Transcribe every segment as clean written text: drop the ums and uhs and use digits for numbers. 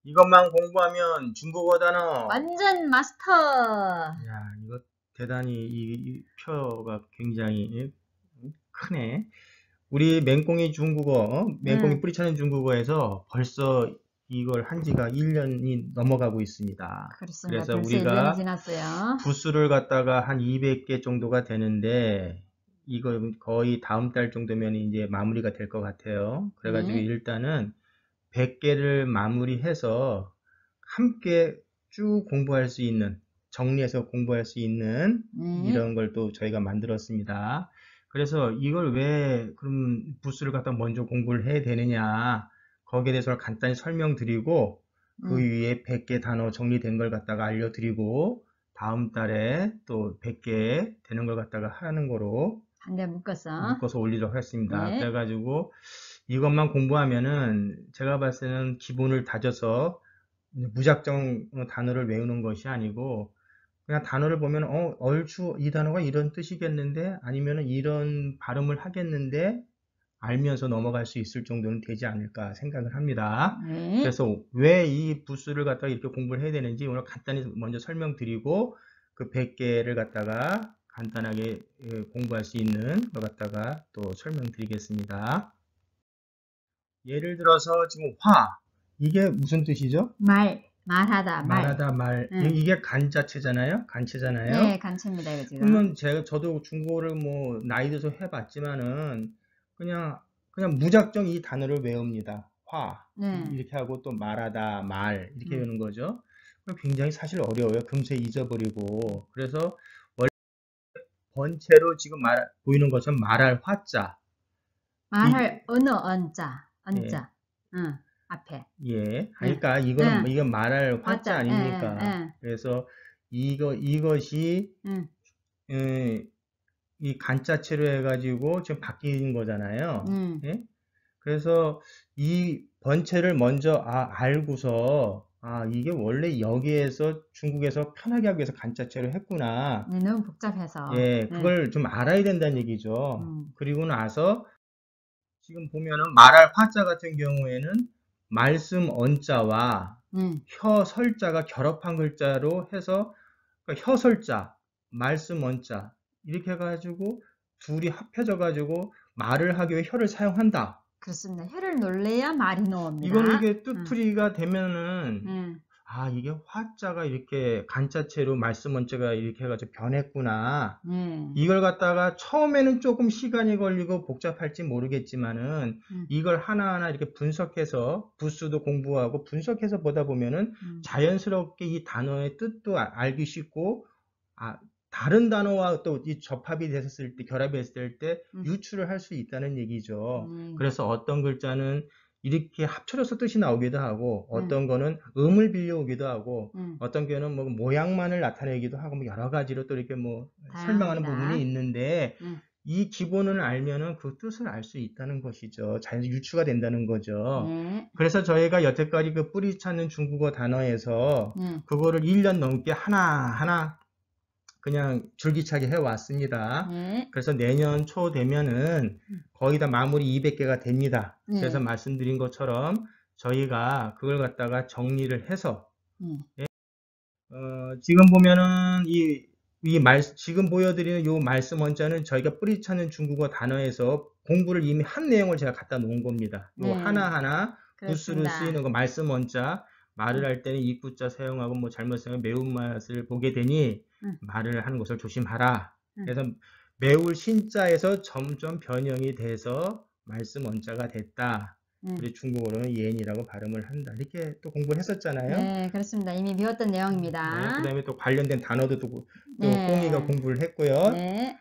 이것만 공부하면 중국어 단어. 완전 마스터. 야, 이거 대단히 이 표가 굉장히 크네. 우리 맹꽁이 중국어, 맹꽁이 응, 뿌리차는 중국어에서 벌써 이걸 한 지가 1년이 넘어가고 있습니다. 그렇습니다. 그래서 벌써 1년이 우리가 지났어요. 부수를 갖다가 한 200개 정도가 되는데, 이거 거의 다음 달 정도면 이제 마무리가 될 것 같아요. 그래가지고 네, 일단은 100개를 마무리해서 함께 쭉 공부할 수 있는, 정리해서 공부할 수 있는 네, 이런 걸 또 저희가 만들었습니다. 그래서 이걸 왜 그럼 부스를 갖다 먼저 공부를 해야 되느냐, 거기에 대해서 간단히 설명드리고 그 응. 위에 100개 단어 정리된 걸 갖다가 알려드리고 다음 달에 또 100개 되는 걸 갖다가 하는 거로 한 대 묶었어. 묶어서 올리도록 하겠습니다. 네, 그래가지고 이것만 공부하면은 제가 봤을 때는 기본을 다져서 무작정 단어를 외우는 것이 아니고 그냥 단어를 보면 얼추 이 단어가 이런 뜻이겠는데 아니면은 이런 발음을 하겠는데 알면서 넘어갈 수 있을 정도는 되지 않을까 생각을 합니다. 네. 그래서 왜 이 부수를 갖다가 이렇게 공부를 해야 되는지 오늘 간단히 먼저 설명드리고 그 100개를 갖다가 간단하게 공부할 수 있는 것 갖다가 또 설명드리겠습니다. 예를 들어서 지금 이게 무슨 뜻이죠? 말하다, 말. 말하다 말 응. 이게 간자체잖아요. 간체잖아요. 네, 간체입니다, 이거 지금. 그러면 저도 중국어를 뭐 나이 들어서 해봤지만은 그냥 무작정 이 단어를 외웁니다. 네, 이렇게 하고 또 말하다 말 이렇게 응. 외우는 거죠. 그럼 굉장히 사실 어려워요. 금세 잊어버리고 그래서 원래 번체로 지금 보이는 것처럼 말할 화자 이, 말할 언어, 언자, 예, 언자. 응, 앞에. 예. 응, 그러니까 응. 이건 말할 화자 맞아, 응, 응, 아닙니까? 응, 그래서 이것이 응, 예, 이 간자체로 해가지고 지금 바뀐 거잖아요. 응, 예? 그래서 이 번체를 먼저 알고서 이게 원래 여기에서 중국에서 편하게 하기 위해서 간자체로 했구나. 네, 너무 복잡해서. 예, 응, 그걸 좀 알아야 된다는 얘기죠. 응, 그리고 나서 지금 보면은 말할 화자 같은 경우에는 말씀 언자와 응, 혀 설자가 결합한 글자로 해서 그러니까 혀설자, 말씀 원자 이렇게 해가지고 둘이 합해져 가지고 말을 하기 위해 혀를 사용한다. 그렇습니다. 혀를 놀래야 말이 이거는 나옵니다. 이게 응, 뜻풀이가 되면은 응, 이게 화자가 이렇게 간자체로 말씀 원자가 이렇게 해가지고 변했구나. 응, 이걸 갖다가 처음에는 조금 시간이 걸리고 복잡할지 모르겠지만은 응, 이걸 하나하나 이렇게 분석해서 부수도 공부하고 분석해서 보다 보면은 응, 자연스럽게 이 단어의 뜻도 알기 쉽고 아, 다른 단어와 또 이 접합이 됐을 때 결합이 됐을 때 응, 유추를 할 수 있다는 얘기죠. 응, 그래서 어떤 글자는 이렇게 합쳐져서 뜻이 나오기도 하고 응, 어떤 거는 음을 빌려오기도 하고 응. 어떤 경우는 뭐 모양만을 나타내기도 하고 뭐 여러 가지로 또 이렇게 뭐 설명하는 부분이 다양합니다. 있는데 응, 이 기본을 알면은 그 뜻을 알 수 있다는 것이죠. 자연히 유추가 된다는 거죠. 네, 그래서 저희가 여태까지 그 뿌리 찾는 중국어 단어에서 네, 그거를 1년 넘게 하나하나 그냥 줄기차게 해왔습니다. 네, 그래서 내년 초 되면은 거의 다 마무리 200개가 됩니다. 그래서 네, 말씀드린 것처럼 저희가 그걸 갖다가 정리를 해서 네, 지금 보면은 지금 보여드리는 요 말씀 원자는 저희가 뿌리 찾는 중국어 단어에서 공부를 이미 한 내용을 제가 갖다 놓은 겁니다. 요 네, 하나하나 부수로 쓰이는 그렇습니다. 거 말씀 원자 말을 응, 할 때는 이구자 사용하고 뭐 잘못 사용하면 매운맛을 보게 되니 응, 말을 하는 것을 조심하라. 응, 그래서 매울 신자에서 점점 변형이 돼서 말씀 원자가 됐다. 응. 우리 중국어로는 예인이라고 발음을 한다. 이렇게 또 공부를 했었잖아요. 네, 그렇습니다. 이미 배웠던 네, 그 내용입니다. 다음에 또 관련된 단어도 또 꽁이가 네, 공부를 했고요. 네,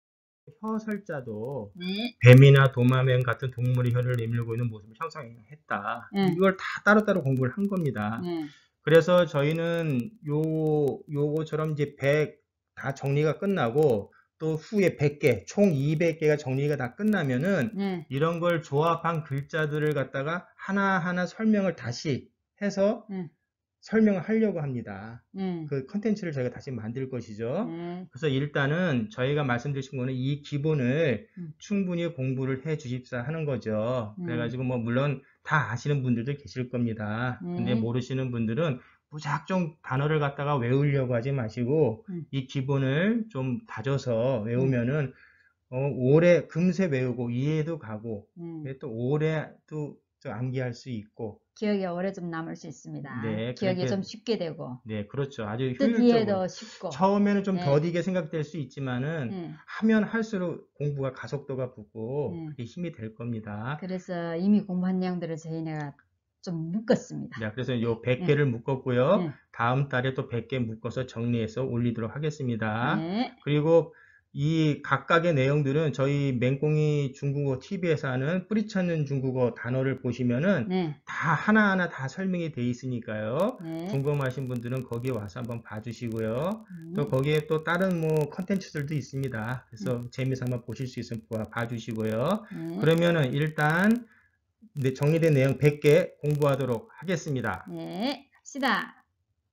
혀설자도 네, 뱀이나 도마뱀 같은 동물의 혀를 내밀고 있는 모습을 형상했다. 네, 이걸 다 따로따로 공부를 한 겁니다. 네, 그래서 저희는 요거처럼 이제 100 다 정리가 끝나고 또 후에 100개, 총 200개가 정리가 다 끝나면은 네, 이런 걸 조합한 글자들을 갖다가 하나하나 설명을 다시 해서 네, 설명을 하려고 합니다. 네, 그 컨텐츠를 저희가 다시 만들 것이죠. 네, 그래서 일단은 저희가 말씀드린 거는 이 기본을 음, 충분히 공부를 해 주십사 하는 거죠. 네, 그래가지고 뭐 물론 다 아시는 분들도 계실 겁니다. 근데 네. 모르시는 분들은 무작정 단어를 갖다가 외우려고 하지 마시고 이 기본을 좀 다져서 외우면은 오래 금세 외우고 이해도 가고 또 오래 또 암기할 수 있고 기억이 오래 좀 남을 수 있습니다. 네, 기억이 그렇게 좀 쉽게 되고 네, 그렇죠. 아주 뜻 효율적으로. 이해도 쉽고 처음에는 좀 네. 더디게 생각될 수 있지만은 네. 하면 할수록 공부가 가속도가 붙고 네. 그게 힘이 될 겁니다. 그래서 이미 공부한 내용들을 저희가 좀 묶었습니다. 네, 그래서 요 100개를 네. 묶었고요. 네. 다음 달에 또 100개 묶어서 정리해서 올리도록 하겠습니다. 네. 그리고 이 각각의 내용들은 저희 맹꽁이 중국어 TV에서 하는 뿌리찾는 중국어 단어를 보시면은 네. 다 하나하나 다 설명이 돼 있으니까요. 네. 궁금하신 분들은 거기 와서 한번 봐주시고요. 또 거기에 또 다른 뭐 컨텐츠들도 있습니다. 그래서 재미있어 한번 보실 수 있으면 봐주시고요. 그러면은 일단 정리된 내용 100개 공부하도록 하겠습니다. 네. 갑시다.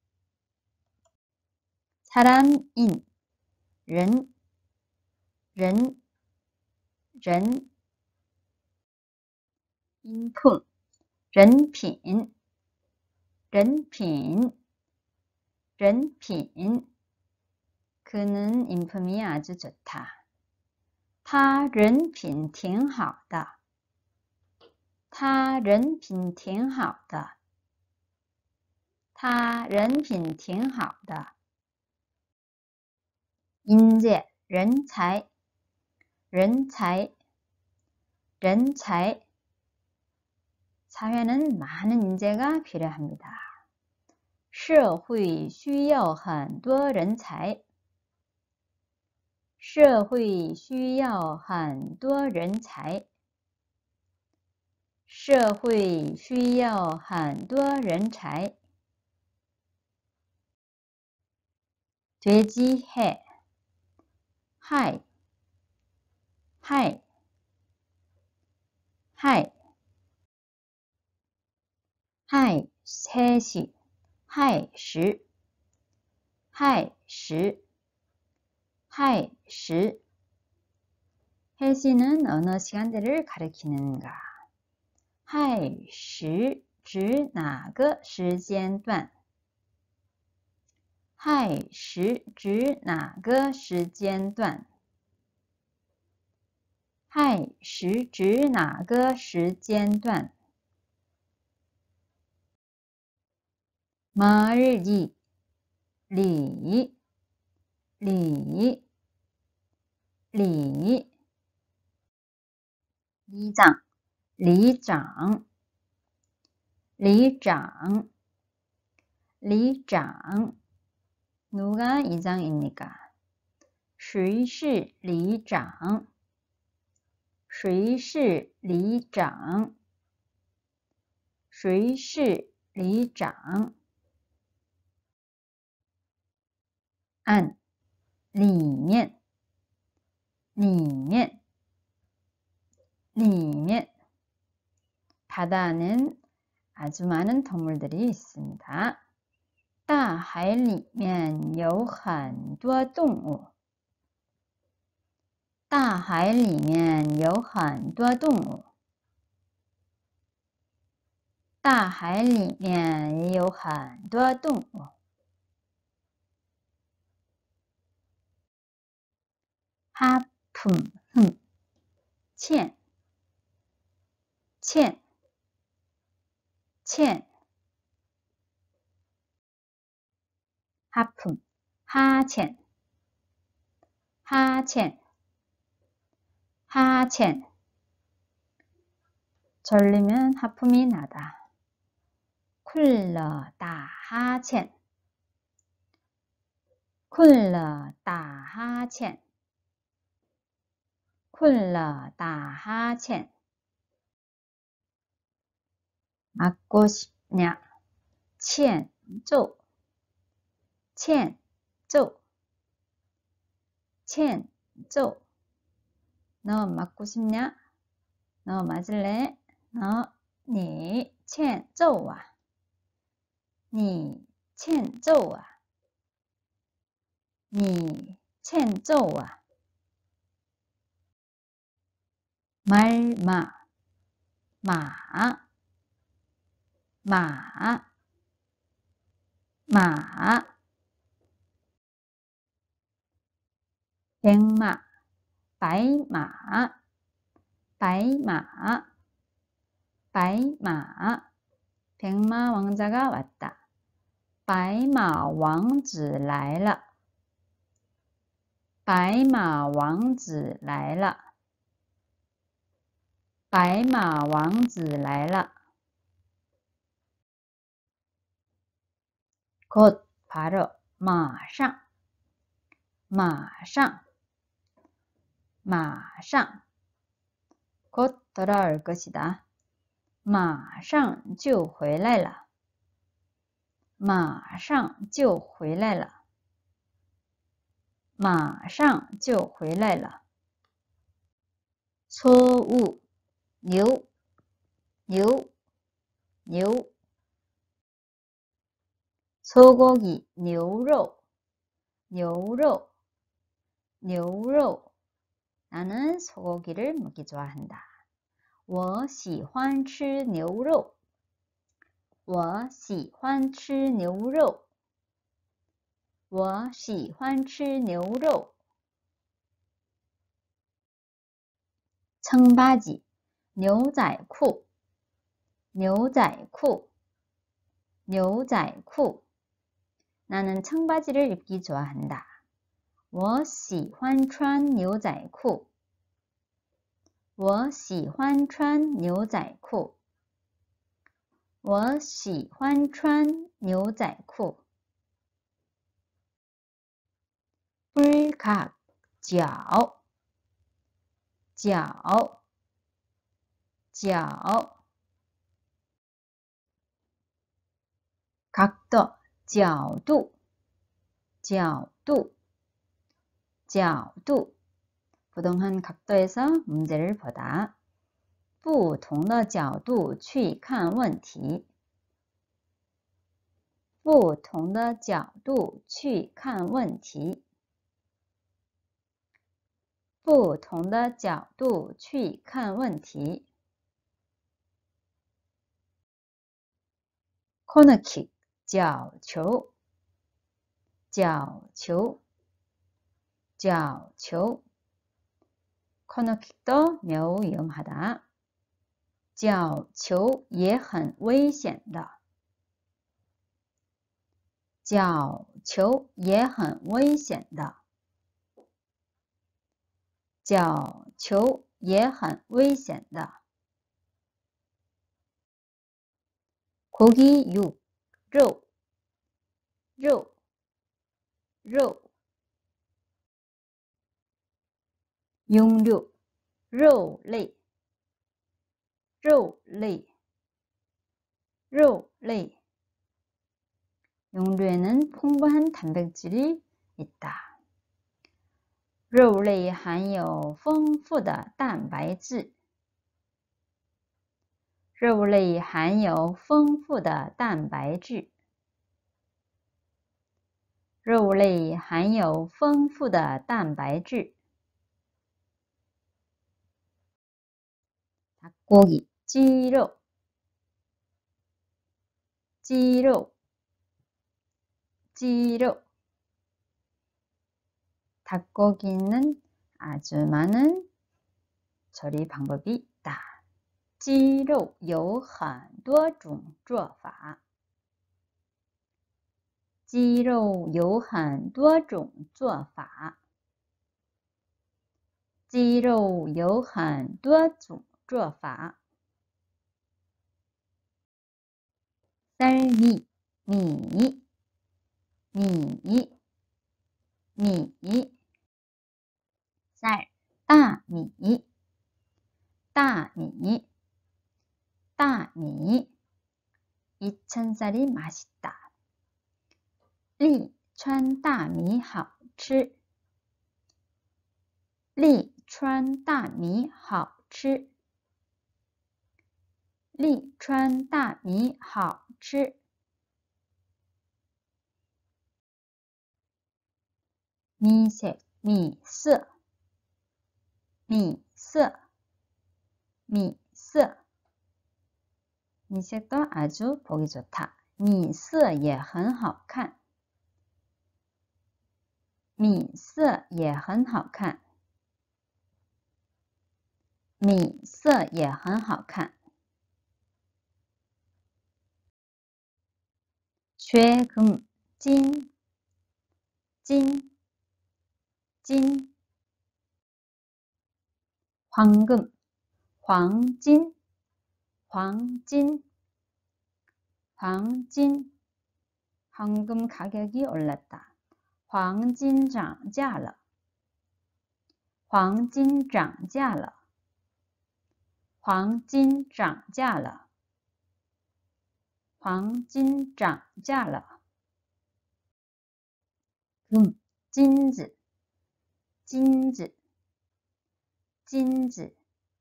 사람인, 人, 人, 人, 인품, 人品, 人品, 人品. 그는 인품이 아주 좋다. 他人品挺好的. 他人品挺好的. 他人品挺好的. 인재, 人才, 人才, 人才. 사회는 많은 인재가 필요합니다. 社会需要很多人才. 社会需要很多人才. 社会需要很多人才. 돼지 해, 害, 害, 害. 害 3시, 害时, 害时, 害时. 해시는 어느 시간대를 가리키는가? 害时指哪个时间段？亥时指哪个时间段？亥时指哪个时间段？말리, 礼, 礼, 礼. 里长, 里长, 里长, 里长. 누가 이장입니까? 谁是里长?谁是里长?谁是里长?案里面里面里面 바다는 아주 많은 동물들이 있습니다. 大海里面有很多动物。大海里面有很多动物。大海里面有很多动物。하품,欠, 欠, 欠. 하품, 하첸, 하첸, 하첸. 졸리면 하품이 나다. 困了打哈欠。困了打哈欠。困了打哈欠。맞고 싶냐? 欠揍。欠揍。欠揍。너 맞고 싶냐? 너 맞을래? 너, 你欠揍啊。你欠揍啊。你欠揍啊。말마, 马马，马，백마, 白马，白马，白马，백마 왕자가 왔다. 白马王子来了，白马王子来了，白马王子来了。곧 바로 马上，马上，马上。곧 돌아올 것이다. 马上就回来了，马上就回来了，马上就回来了。错误，牛，牛，牛。소고기, 牛肉，牛肉，牛肉。나는 소고기를 먹기 좋아한다. 我喜欢吃牛肉，我喜欢吃牛肉，我喜欢吃牛肉。청바지, 牛仔裤，牛仔裤，牛仔裤。나는 청바지를 입기 좋아한다. 我喜欢穿牛仔裤，我喜欢穿牛仔裤，我喜欢穿牛仔裤。뿔각, 脚，脚，脚。각도, 角度，角度，角度。不同한 각도에서 문제를 보다. 不同的角度去看问题，不同的角度去看问题，不同的角度去看问题。코너킥, 角球，角球，角球。코너킥도 매우 위험하다. 角球也很危险的，角球也很危险的，角球也很危险的。고기, 肉，肉，肉，肉。육류, 肉类，肉类，肉类。육류에는 풍부한 단백질이 있다. 肉类含有丰富的蛋白质，肉类含有丰富的蛋白质，肉类含有丰富的蛋白质。닭고기, 鸡肉，鸡肉，鸡肉。닭고기는 아주 많은 조리 방법이 있다. 鸡肉有很多种做法，鸡肉有很多种做法，鸡肉有很多种做法。쌀미, 米，米，米。쌀, 大米，大米，大米。이천쌀이 맛있다. 利川大米好吃，利川大米好吃，利川大米好吃。미색, 米色，米色，米色。 이 색도 아주 보기 좋다. 米色也很好看米色也很好看米色也很好看 최금, 찐, 찐, 찐 황금, 황진, 황진, 황진 황금 가격이 올랐다. 黄金涨价了黄金涨价了黄金涨价了黄金涨价了 金子金子金子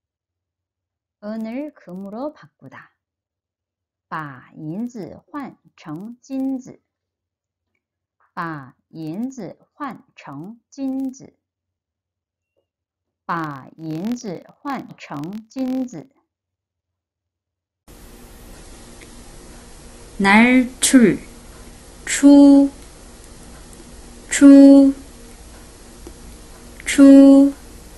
은을 금으로 바꾸다 把银子换成金子把银子换成金子把银子换成金子 날출, 추, 추, 추,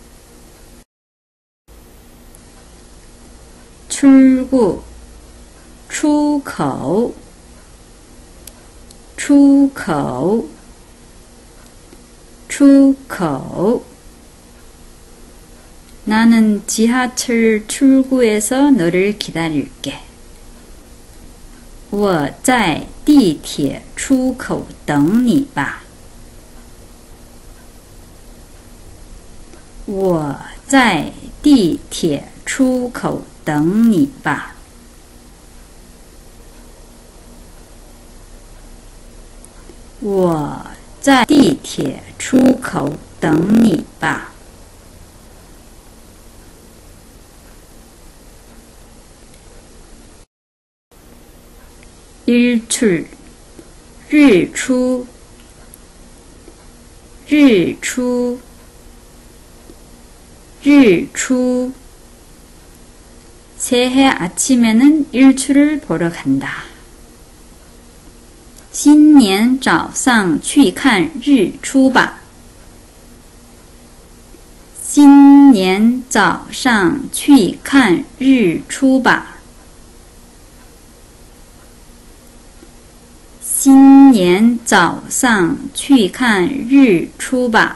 출구, 出口，出口，出口。 나는 지하철 출구에서 너를 기다릴게. 我在地铁出口等你吧。我在地铁出口等你吧。我在地铁出口等你吧。 일출, 日出, 日出, 日出. 새해 아침에는 일출을 보러 간다. 新年早上去看日出吧。新年早上去看日出吧。 新年早上去看日出吧。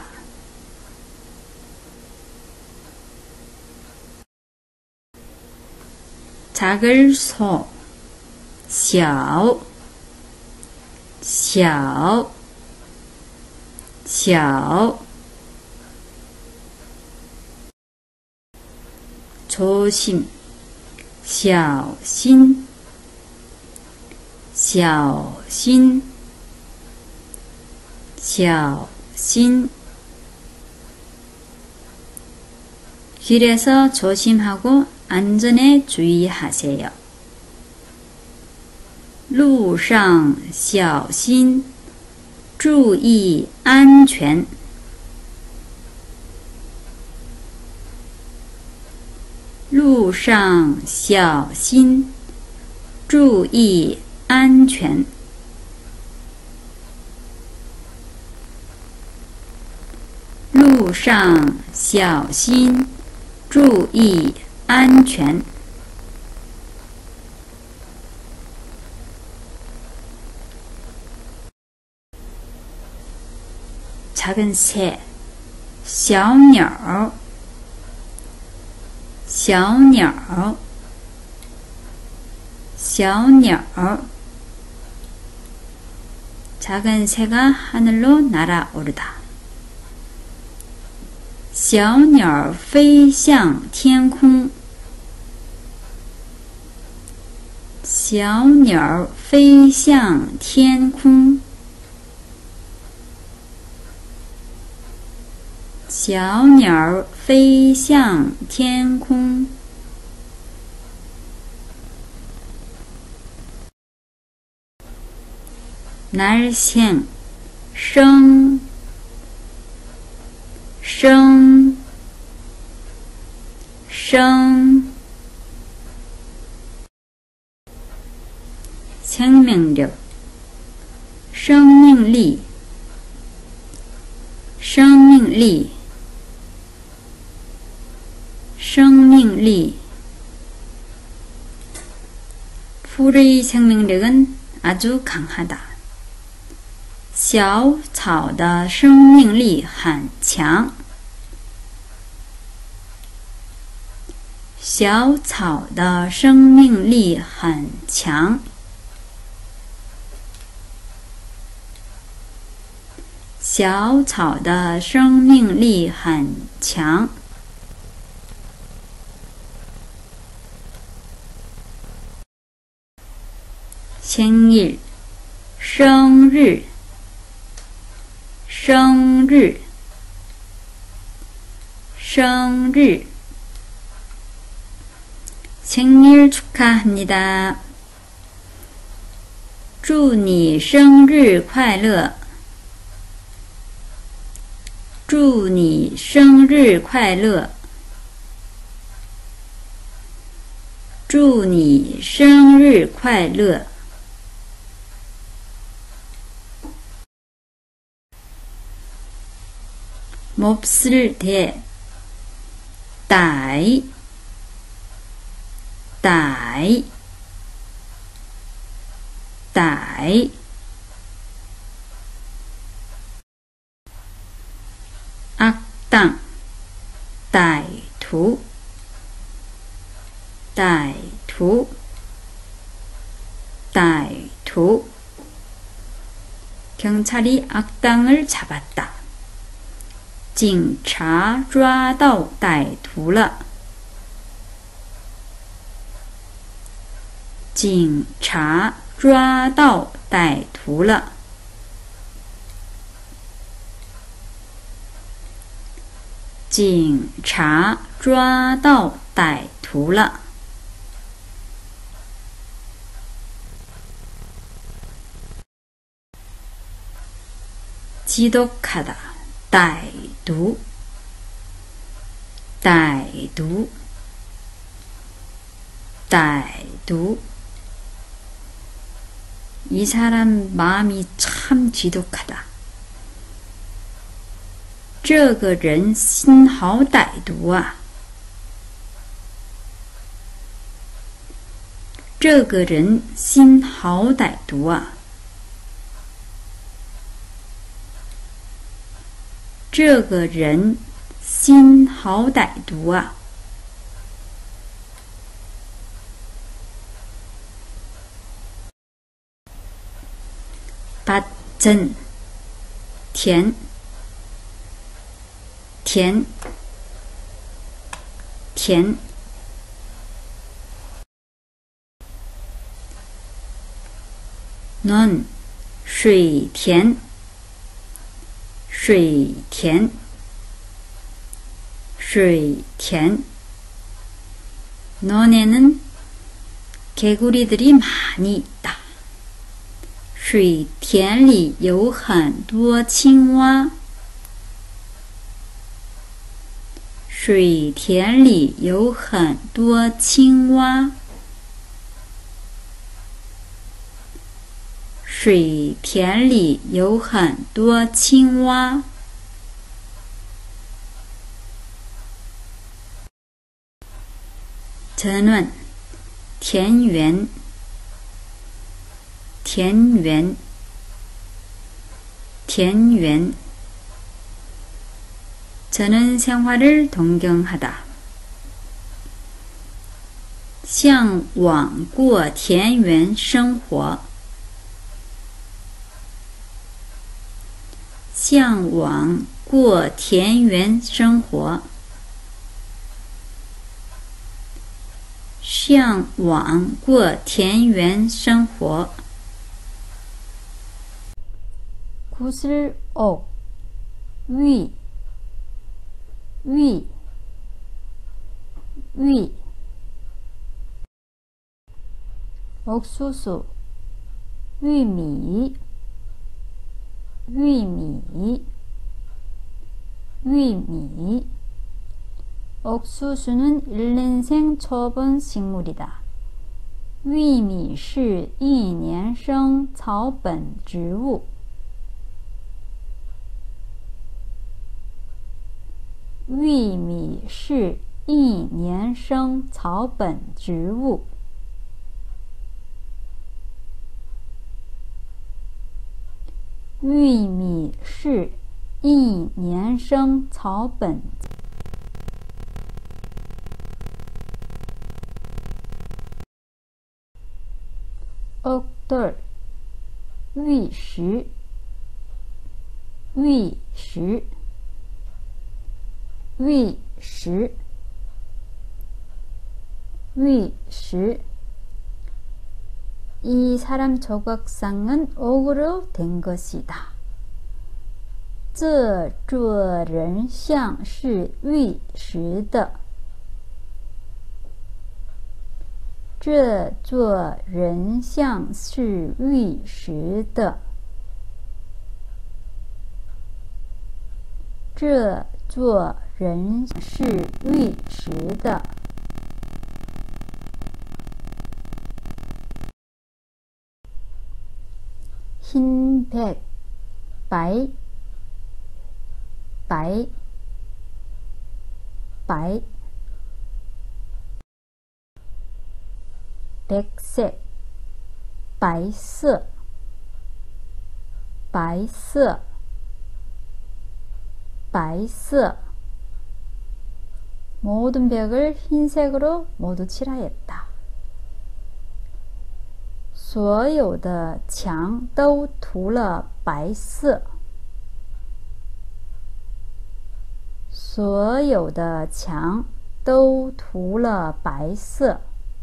작을 소, 小, 小, 小. 조심, 小心。 小心，小心. 길에서 조심하고 안전에 주의하세요. 路上小心，注意安全。路上小心，注意安全。路上小心，注意安全。작은 새, 小鸟，小鸟，小鸟。 작은 새가 하늘로 날아오르다. 小鸟飞向天空。小鸟飞向天空。小鸟飞向天空。 날생, 生，生，生。 생명력, 生命力，生命力，生命力。 풀의 생명력은 아주 강하다. 小草的生命力很强。小草的生命力很强。小草的生命力很强。생일，生日，生日，生日。생일 축하합니다. 祝你生日快乐。祝你生日快乐。祝你生日快乐。 몹쓸 대, 歹，歹，歹。 악당, 歹徒，歹徒，歹徒。 경찰이 악당을 잡았다. 警察抓到歹徒了。警察抓到歹徒了。警察抓到歹徒了。지독하다, 歹毒，歹毒，歹毒。 이 사람 마음이 참 지독하다. 这个人心好歹毒啊！这个人心好歹毒啊！这个人心好歹毒啊！ 밭은 田，田，田。 논 水田，水田，水田。 논에는 개구리들이 많이 있다. 水田里有很多青蛙。水田里有很多青蛙。水田里有很多青蛙。전원 田园，田园，田园。 저는 생활을 동경하다. 向往过田园生活。向往过田园生活。向往过田园生活。 구슬 옥, 위, 위, 위. 옥수수, 위미, 위미, 위미. 옥수수는 일년생 초본 식물이다. 玉米是一年生草本植物。玉米是一年生草本植物。玉米是一年生草本。옥돌玉石，玉石，玉石，玉石。이 사람 조각상은 옥으로 된 것이다. 这座人像是玉石的。这座人像是玉石的。这座人是玉石的。흰백白，白，白。백색白色，白色，白色。모든 벽을 흰색으로 모두 칠하였다. 所有的墙都涂了白色。所有的墙都涂了白色。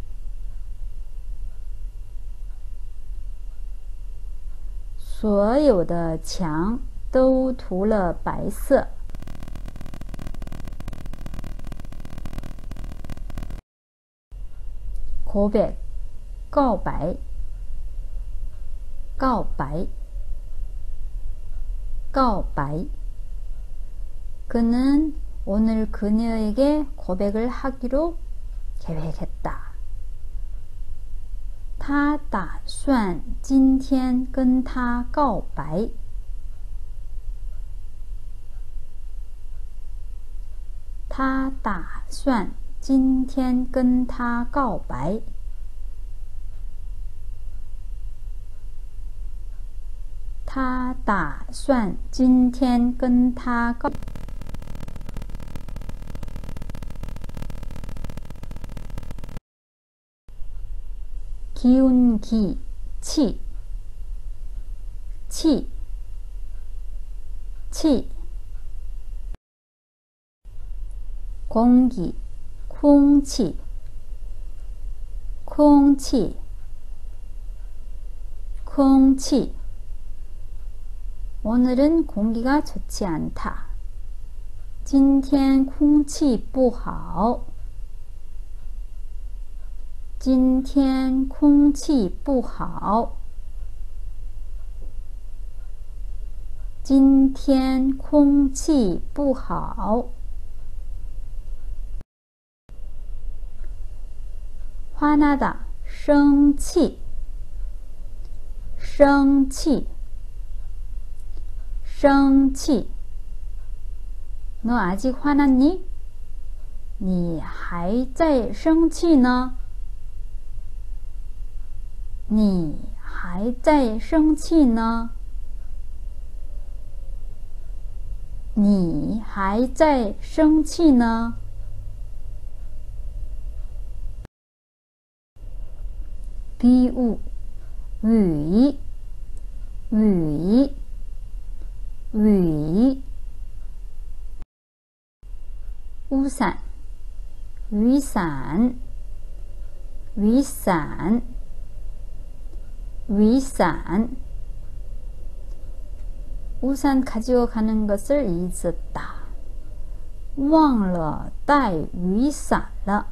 所有的墙都涂了白色。고백告白，告白，告白。그는 오늘 그녀에게 고백을 하기로 계획했다. 他打算今天跟她告白。他打算今天跟她告白。他打算今天跟她告白。기운 기 치 치 치 공기空气空气空气 오늘은 공기가 좋지 않다. 今天空气不好。今天空气不好。今天空气不好。화나다生气，生气，生气。너 아직 화났니? 你还在生气呢？你还在生气呢？你还在生气呢？비우雨雨雨우산雨伞雨伞雨伞 우산 가지고 가는 것을 잊었다. 忘了带雨伞了。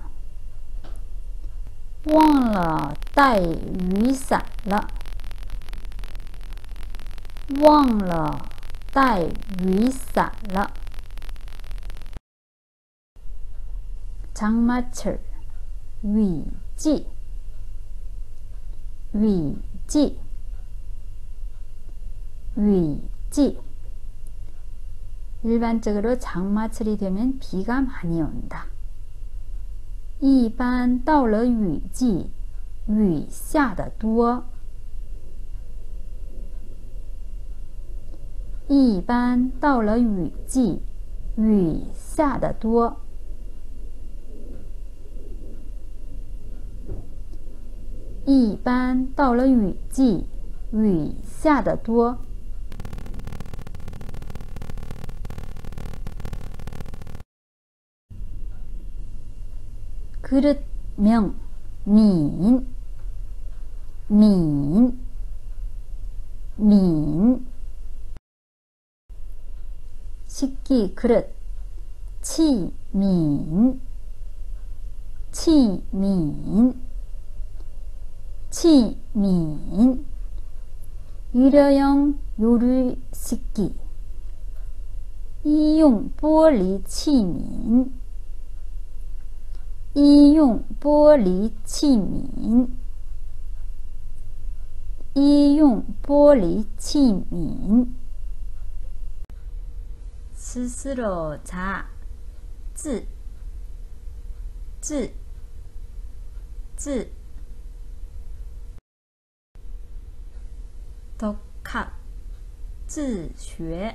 忘了带雨伞了。忘了带雨伞了。장마철雨季雨季雨季 일반적으로 장마철이 되면 비가 많이 온다. 一般到了雨季雨下得多一般到了雨季雨下得多一般到了雨季雨下得多 그릇명 민 식기 그릇 치민 일회용 요리 식기 医用玻璃器皿医用玻璃器皿医用玻璃器皿 스스로 자, 自 독학 自学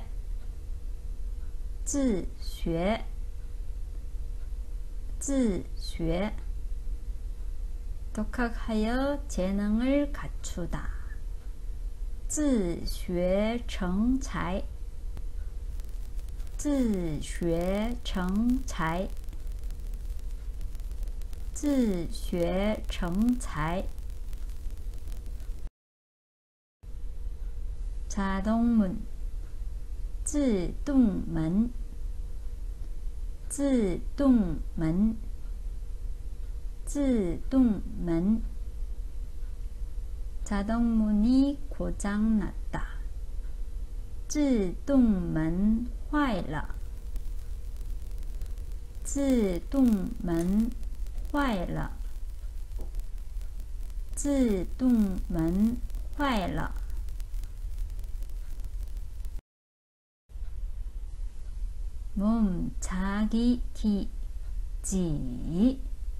독학하여 재능을 갖추다 自学成才 自学成才 자동문 自动门 자동문이 고장났다 自动门坏了自动门坏了自动门坏了 몸 자기 기 지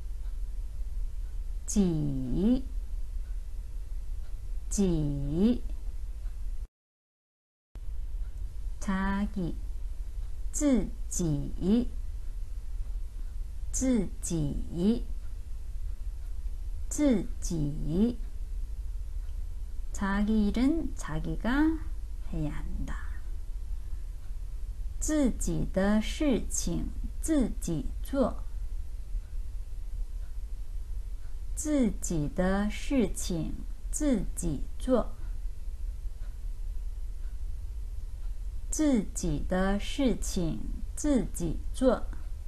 자기 自己 자기 일은 자기가 해야 한다 自己的事情自己做自己的事情自己做自己的事情自己做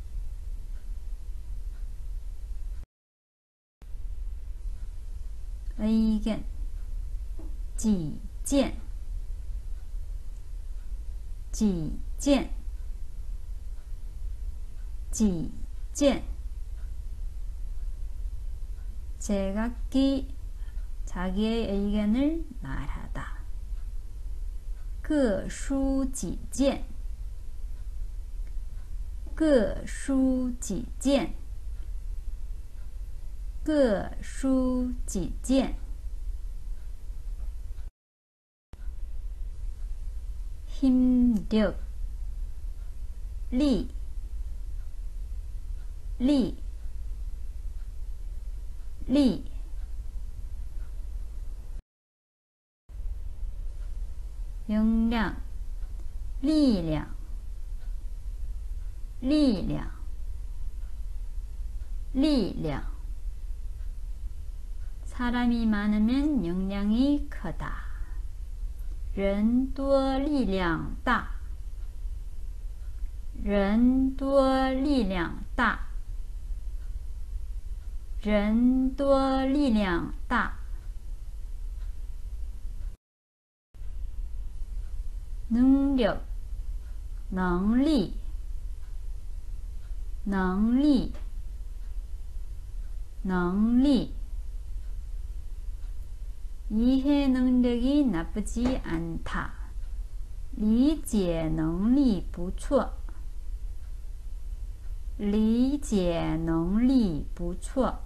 의견 己见 제각기 자기의 의견을 말하다 各抒己见 힘력 力 역량 力量 사람이 많으면 역량이 크다 人多力量大人多力量大 능력 能力 이해 능력이 나쁘지 않다. 理解能力不错。理解能力不错。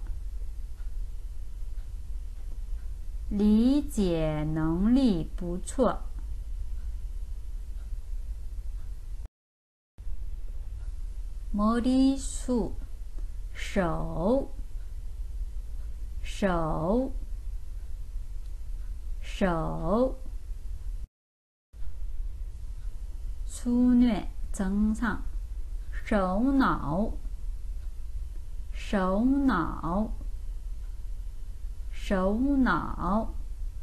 理解能力不错。 머리숱, 手, 手, 手. 粗略增上，首脑，首脑，首脑.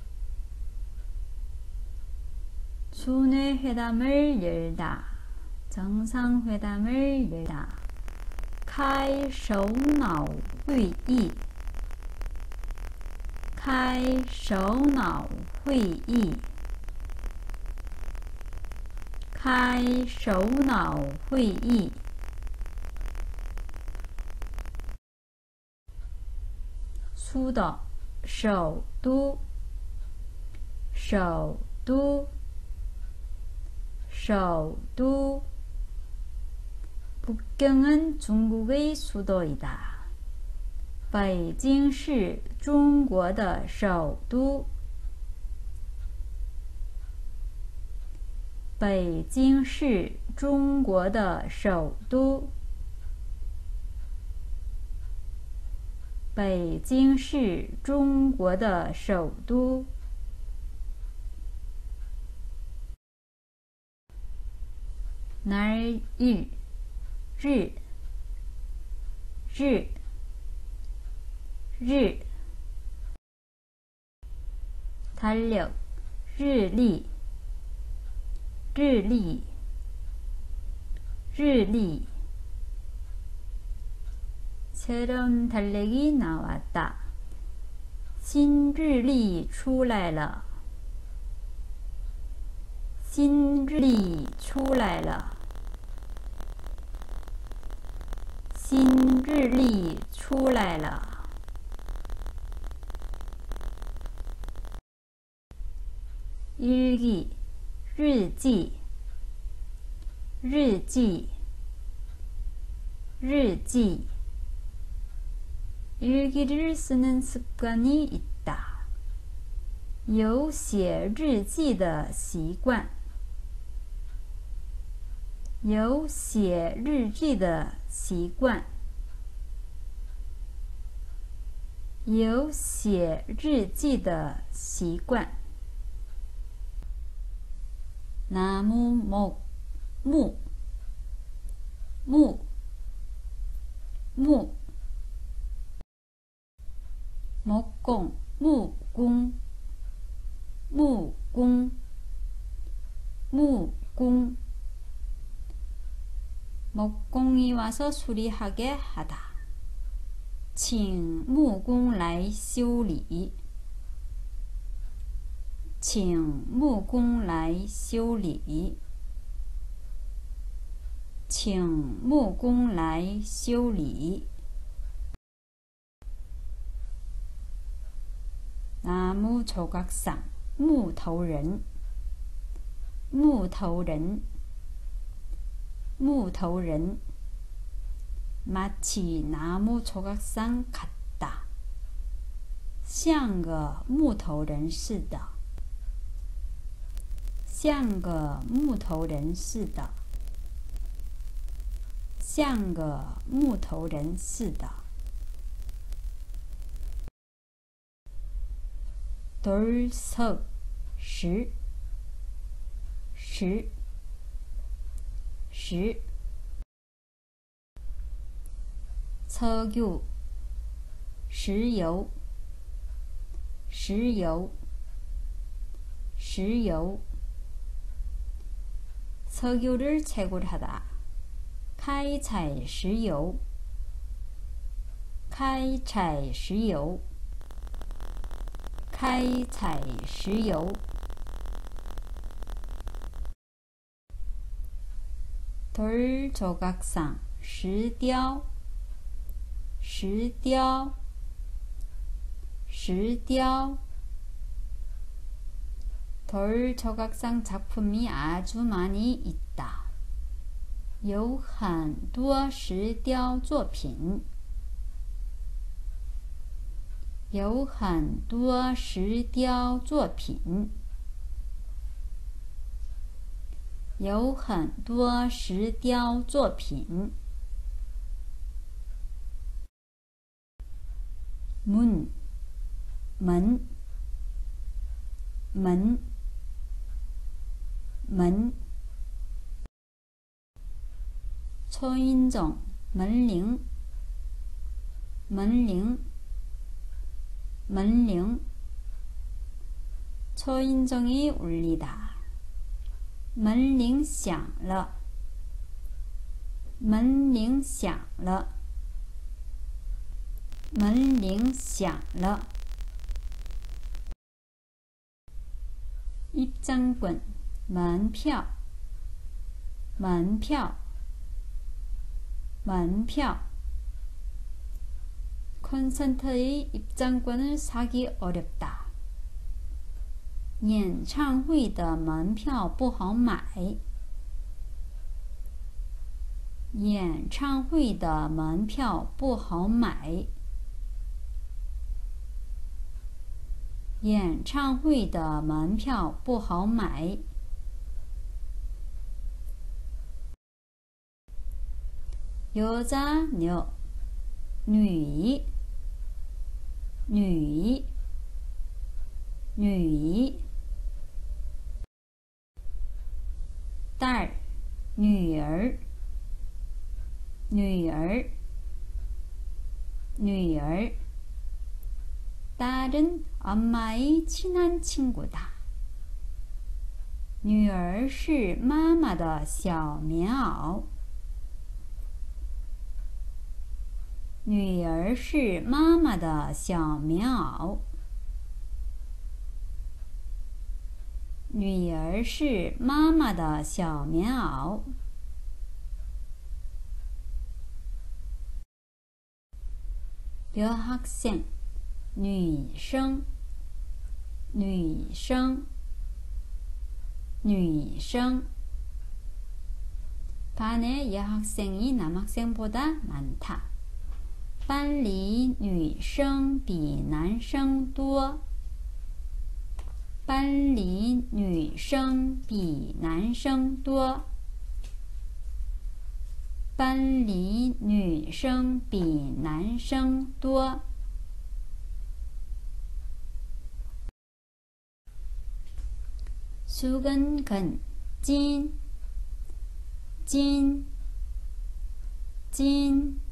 순회회담을 열다, 정상회담을 열다. 开首脑会议，开首脑会议，开首脑会议。 수도, 首都，首都，首都。 북경은 중국의 수도이다. 北京是中国的首都。北京是中国的首都。北京是中国的首都。날 일， 日，日，日。달력， 日历，日历，日历。 새로운 달력이 나왔다. 新日历出来了。新日历出来了。新日历出来了。일기, 日记，日记，日记。 일기를 쓰는 습관이 있다. 有写日记的习惯。有写日记的习惯。有写日记的习惯。나무, 목, 무, 무, 무. 목공, 무공, 무공, 무공. 목공이 와서 수리하게 하다. 请木工来修理。请木工来修理。请木工来修理。 나무 조각상, 木头人，木头人，木头人。마치 나무 조각상 같다. 像个木头人似的。像个木头人似的。像个木头人似的。 돌석, 石，石，石。석유, 石油，石油，石油。석유를 채굴하다. 开采石油。开采石油。开采石油。돌조각상, 石雕，石雕，石雕。 돌 조각상 작품이 아주 많이 있다. 有很多石雕作品。有很多石雕作品。有很多石雕作品。문门门门 초인종门铃门铃门铃 초인종이 울리다 门铃响了门铃响了门铃响了 입장권 门票门票门票 콘서트의 입장권을 사기 어렵다 演唱会的门票不好买演唱会的门票不好买演唱会的门票不好买 여자, 녀, 女女女 딸, 女儿女儿女儿 딸은 엄마의 친한 친구다. 女儿是妈妈的小棉袄。女儿是妈妈的小棉袄。女儿是妈妈的小棉袄。 여학생 女生女生女生 반에 여학생이 남학생보다 많다. 班里女生比男生多。班里女生比男生多。班里女生比男生多。 수근근 찐 찐 찐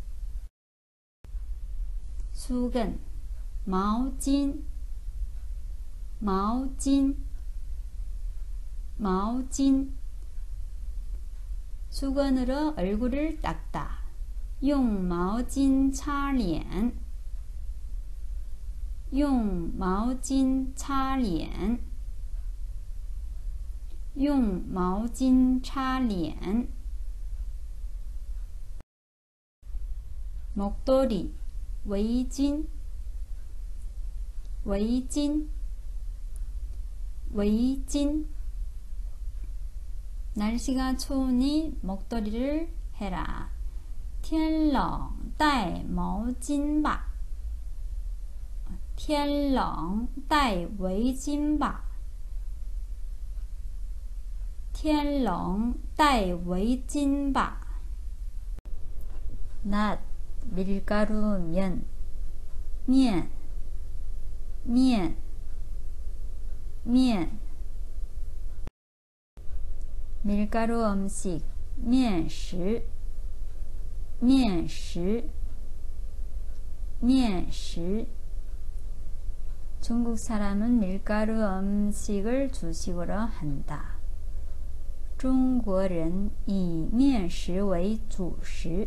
수근 毛巾毛巾毛巾 수건으로 얼굴을 닦다 用毛巾擦脸用毛巾擦脸用毛巾擦脸 목도리 围巾围巾围巾 날씨가 추우니 목도리를 해라 天冷带毛巾吧天冷带围巾吧天冷带围巾吧 낫 밀가루 면面面面 밀가루 음식 面食面食面食 중국 사람은 밀가루 음식을 주식으로 한다. 中国人以面食为主食。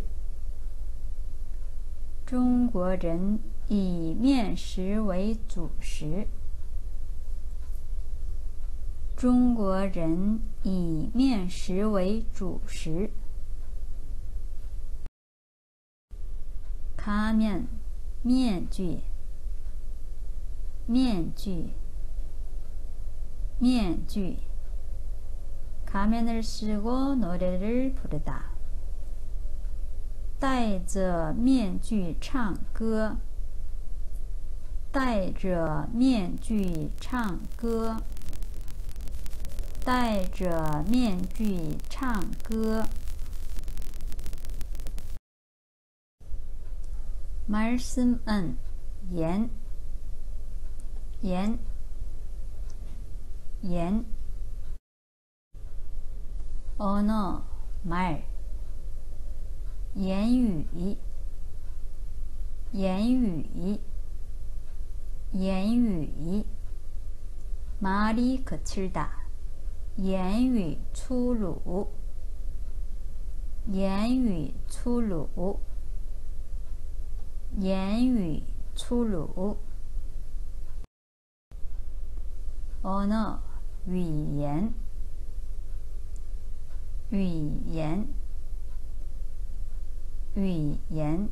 中国人以面食为主食。中国人以面食为主食。가면面具面具面具 가면을 쓰고 노래를 부르다. 戴着面具唱歌戴着面具唱歌戴着面具唱歌 말씀은 言言言 언어 말 言语言语言语 말이 거칠다 言语粗鲁言语粗鲁言语粗鲁 언어 语言语言语言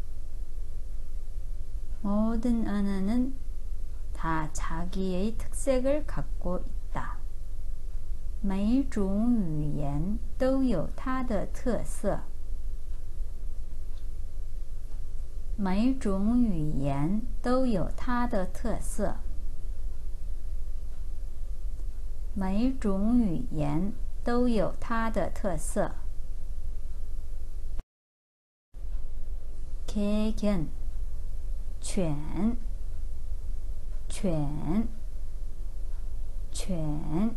모든 언어는 다 자기의 특색을 갖고 있다. 每种语言都有它的特色。每种语言都有它的特色。每种语言都有它的特色。개견犬犬犬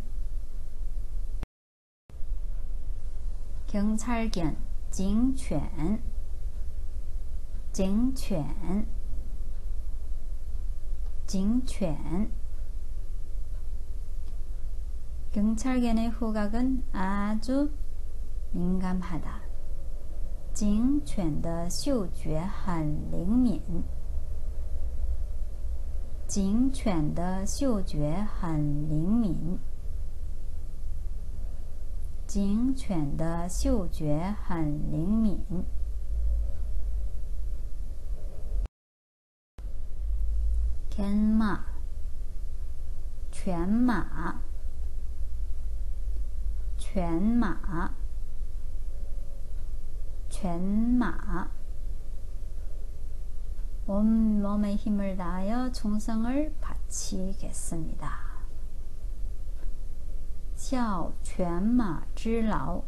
경찰견警犬警犬警犬 경찰견의 후각은 아주 민감하다. 警犬的嗅觉很灵敏。警犬的嗅觉很灵敏。警犬的嗅觉很灵敏。犬马，犬马，犬马，犬马。 온몸의 힘을 다하여 충성을 바치겠습니다. 效犬马之劳，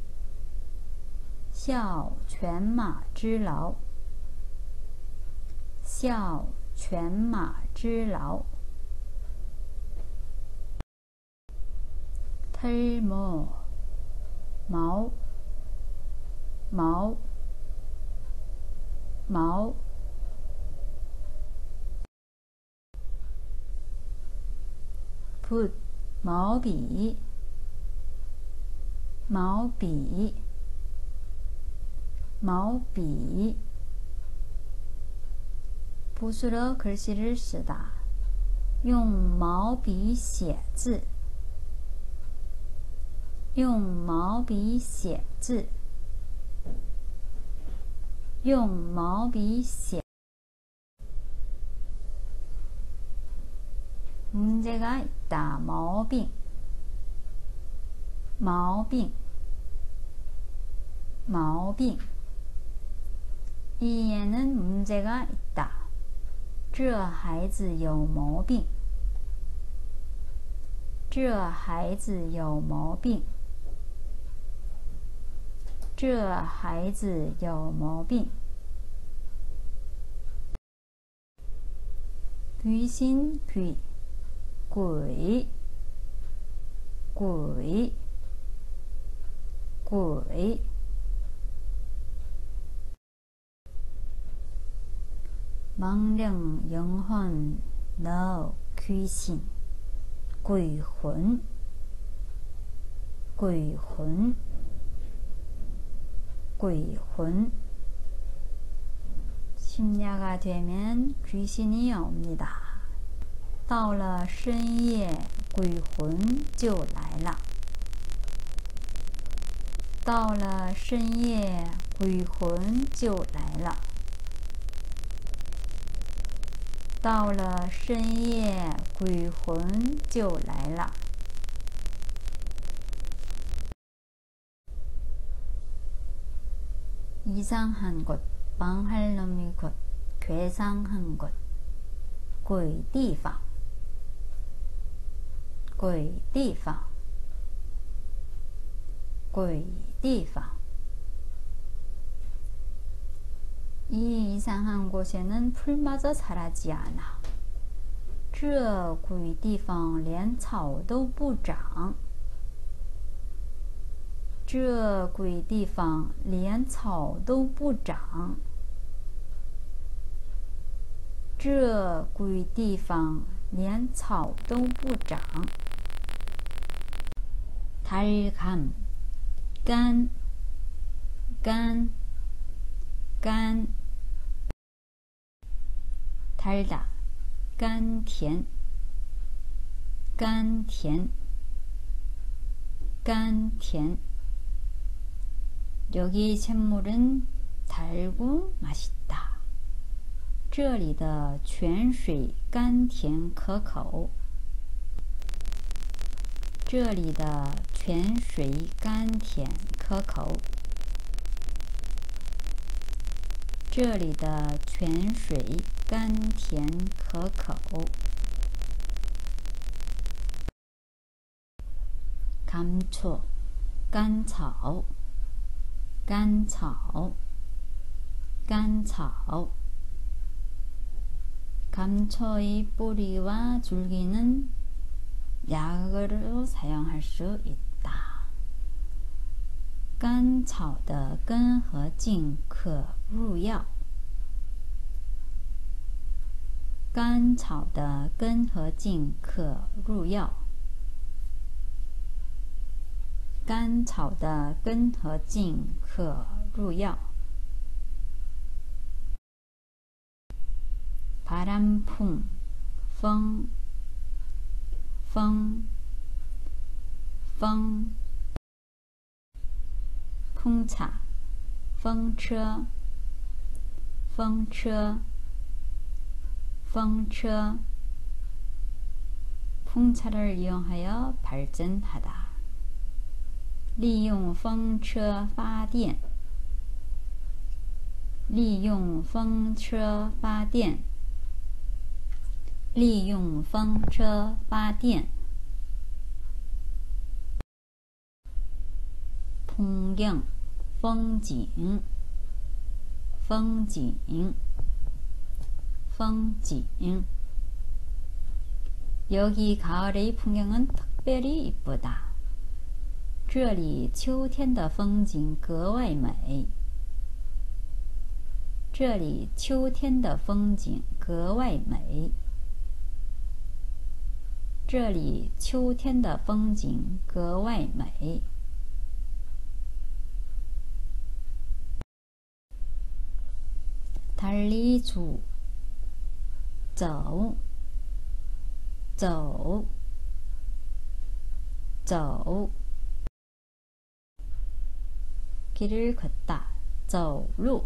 效犬马之劳，效犬马之劳。 털모毛毛毛 붓毛笔毛笔毛笔 붓으로 글씨를 쓰다 用毛笔写字用毛笔写字用毛笔写 문제가 있다. 毛病毛病毛病 이 애는 문제가 있다. 这孩子有毛病这孩子有毛病这孩子有毛病 귀신 귀 鬼鬼鬼 망령 영혼 no 귀신 鬼魂鬼魂鬼魂 심야가 되면 귀신이 옵니다. 到了深夜，鬼魂就来了。到了深夜，鬼魂就来了。 到了深夜，鬼魂就来了。 이상한 곳, 망할 놈의 곳, 괴상한 곳, 鬼地方, 鬼地方, 鬼地方. 이 이상한 곳에는 풀마저 자라지 않아. 这鬼地方连草都不长。 这鬼地方连草都不长。 这鬼地方连草都不长。 달감, 간, 간, 간. 달다, 甘甜, 甘甜, 甘甜. 여기 샘물은 달고 맛있다. 这里的泉水甘甜可口。这里的泉水甘甜可口。这里的泉水甘甜可口。감초, 甘草。甘草，甘草。 감초의 뿌리와 줄기는 약으로 사용할 수 있다. 甘草的根和茎可入药。甘草的根和茎可入药。甘草的根和茎可入药。바람풍, 风，风，风。풍차, 风车，风车，风车。풍차를 이용하여 발전하다. 利用风车发电。利用风车发电。利用风车发电。풍경, 风景，风景，风景。 여기 가을의 풍경은 특별히 이쁘다. 这里秋天的风景格外美。这里秋天的风景格外美。这里秋天的风景格外美。달리 주, 走，走，走。 길을 걷다, 走路，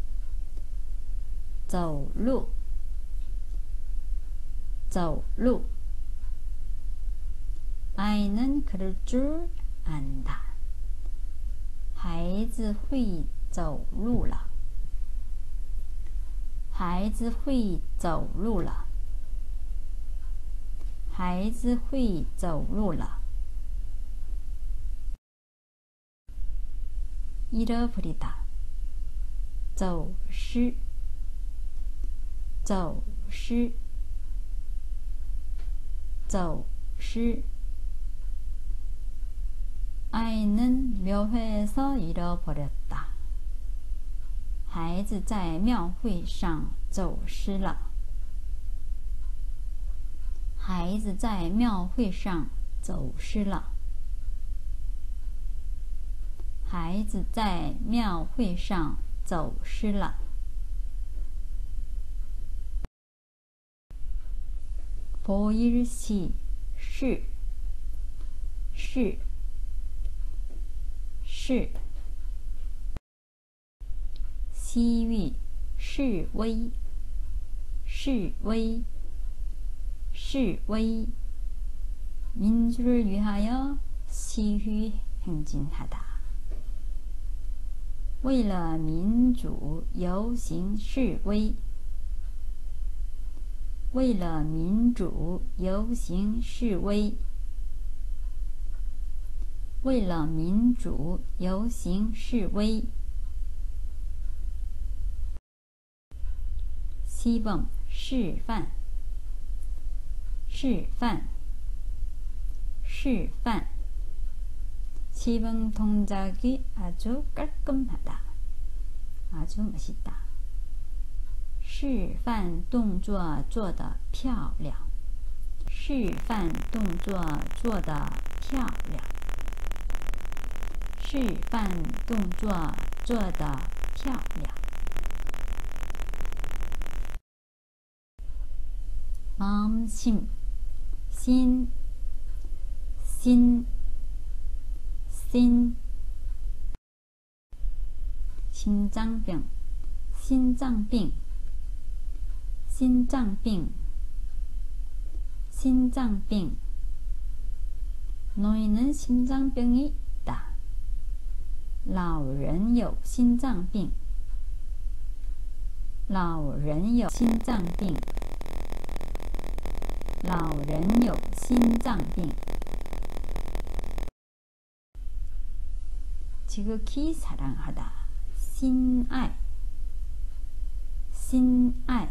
走路，走路。 아이는 걸을 줄 안다. 孩子会走路了。孩子会走路了。孩子会走路了。 잃어버리다, 走失，走失，走失。 아이는 묘회에서 잃어버렸다. 孩子在庙会上走失了。孩子在庙会上走失了。孩子在庙会上走失了。보일시, 是，是，是。시위, 示威， 示威示威민주를 위하여 시위 행진하다 为了民主游行示威为了民主游行示威为了民主游行示威 시범示范示范示范 시범 동작이 아주 깔끔하다 아주 멋있다 示范动作做得漂亮示范动作做得漂亮示范动作做得漂亮 마음심 신 심장병 심장병 심장병 심장병 너희는 심장병이 있다 老人有心脏病老人有心脏病老人有心脏病 지극히 사랑하다 신愛 신愛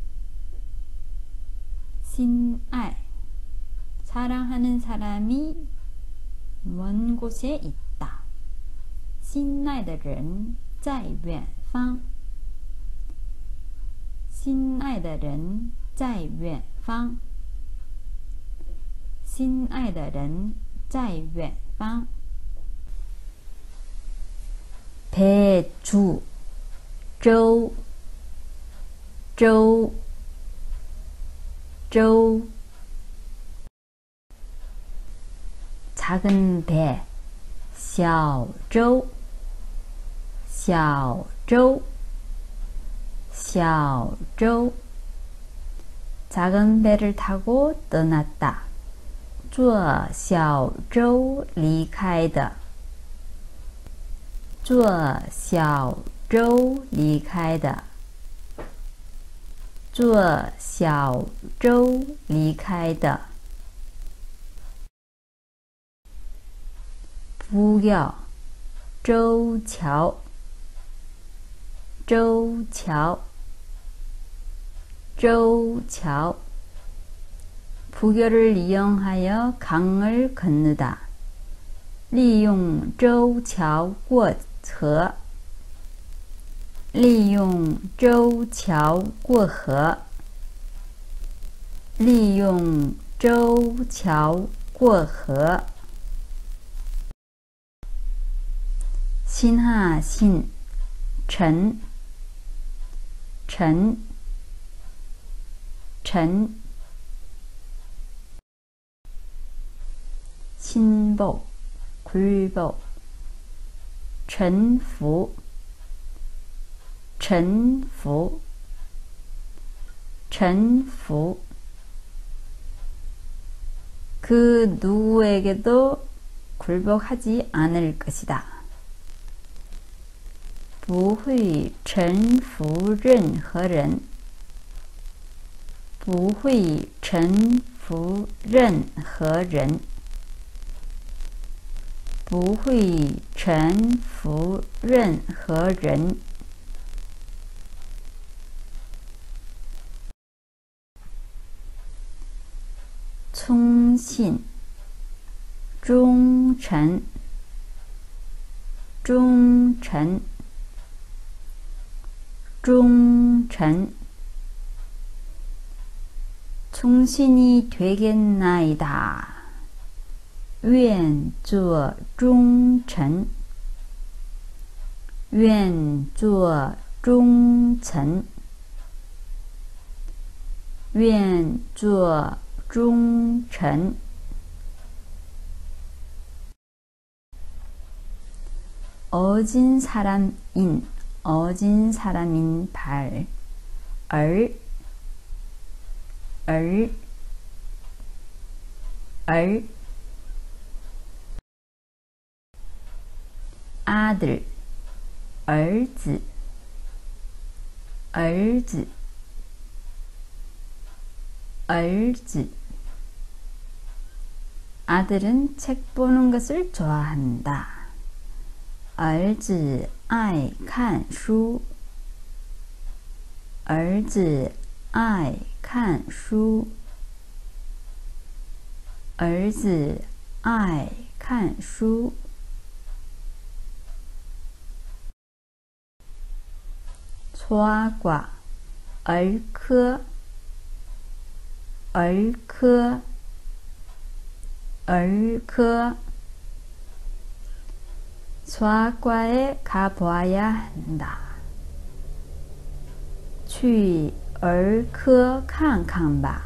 신愛 사랑하는 사람이 먼 곳에 있다 心爱的人在远方心爱的人在远方心爱的人在远方 배주 조 작은 배 小舟 小舟 小舟 작은 배를 타고 떠났다 坐小舟离开的坐小舟离开的坐小舟离开的 부여 舟桥舟桥舟桥 부여를 이용하여 강을 건너다 利用舟桥过河利用舟桥过河利用舟桥过河 신하신 천 신복 굴복 臣服 그 누구에게도 굴복하지 않을 것이다 不会臣服任何人不会臣服任何人不会臣服任何人 忠信忠诚忠诚忠诚 忠心이 되겠나이다 愿做忠臣愿做忠臣愿做忠臣 어진 사람인 발, 儿儿 아들 儿子儿子儿子 아들은 책 보는 것을 좋아한다. 儿子爱看书儿子爱看书儿子爱看书 소아과儿科儿科儿科 소아과에 가보아야 한다. 去儿科看看吧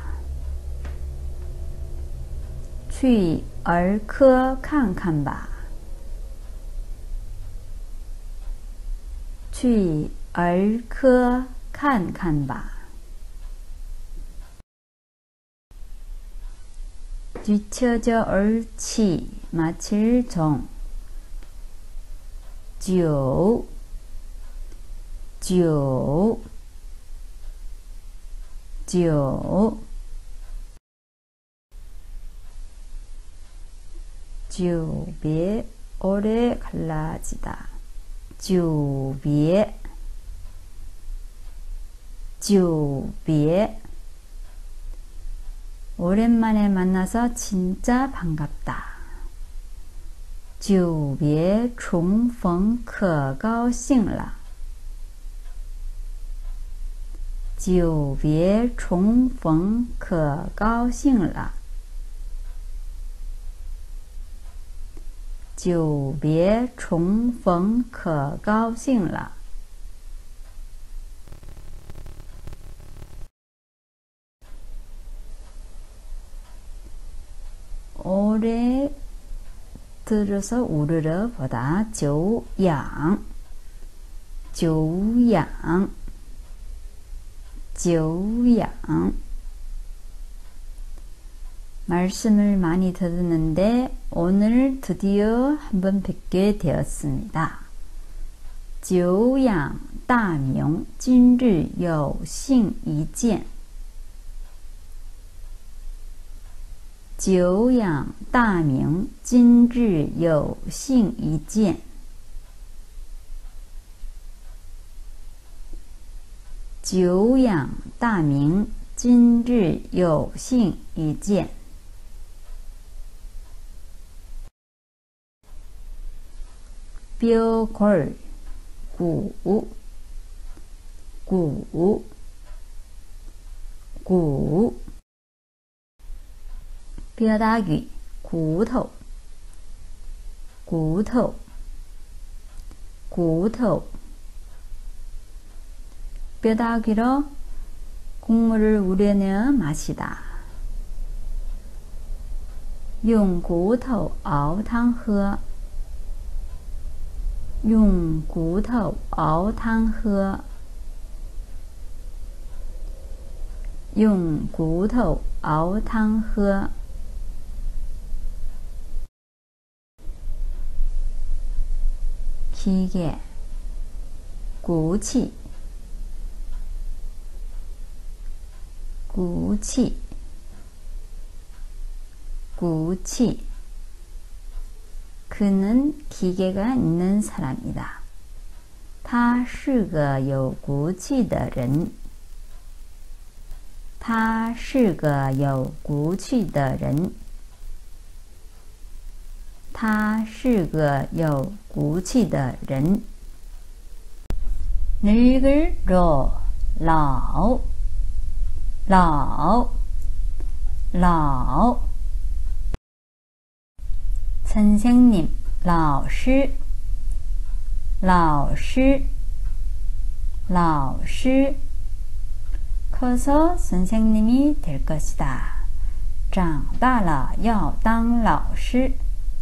去儿科看看吧去儿科看看吧 뒤쳐져 옳지 마칠 종 9 9 9 9别 오래 갈라지다 9别 9别 오랜만에 만나서 진짜 반갑다 久别重逢可高兴了久别重逢可高兴了久别重逢可高兴了 오래 들어서 우르르 보다 久仰久仰久仰 말씀을 많이 들었는데 오늘 드디어 한번 뵙게 되었습니다. 久仰大名今日有幸一见久仰大名今日有幸一见久仰大名今日有幸一见 뼈골 骨骨骨 뼈다귀 骨头骨头骨头 뼈다귀로 국물을 우려내어 마시다 用骨头熬汤喝用骨头熬汤喝用骨头熬汤喝 기계 骨气骨气骨气 그는 기계가 있는 사람이다. 他是个有骨气的人他是个有骨气的人他是个有骨气的人 늙을 로 老老老 선생님 老师老师老师 커서 선생님이 될 것이다. 长大了要当老师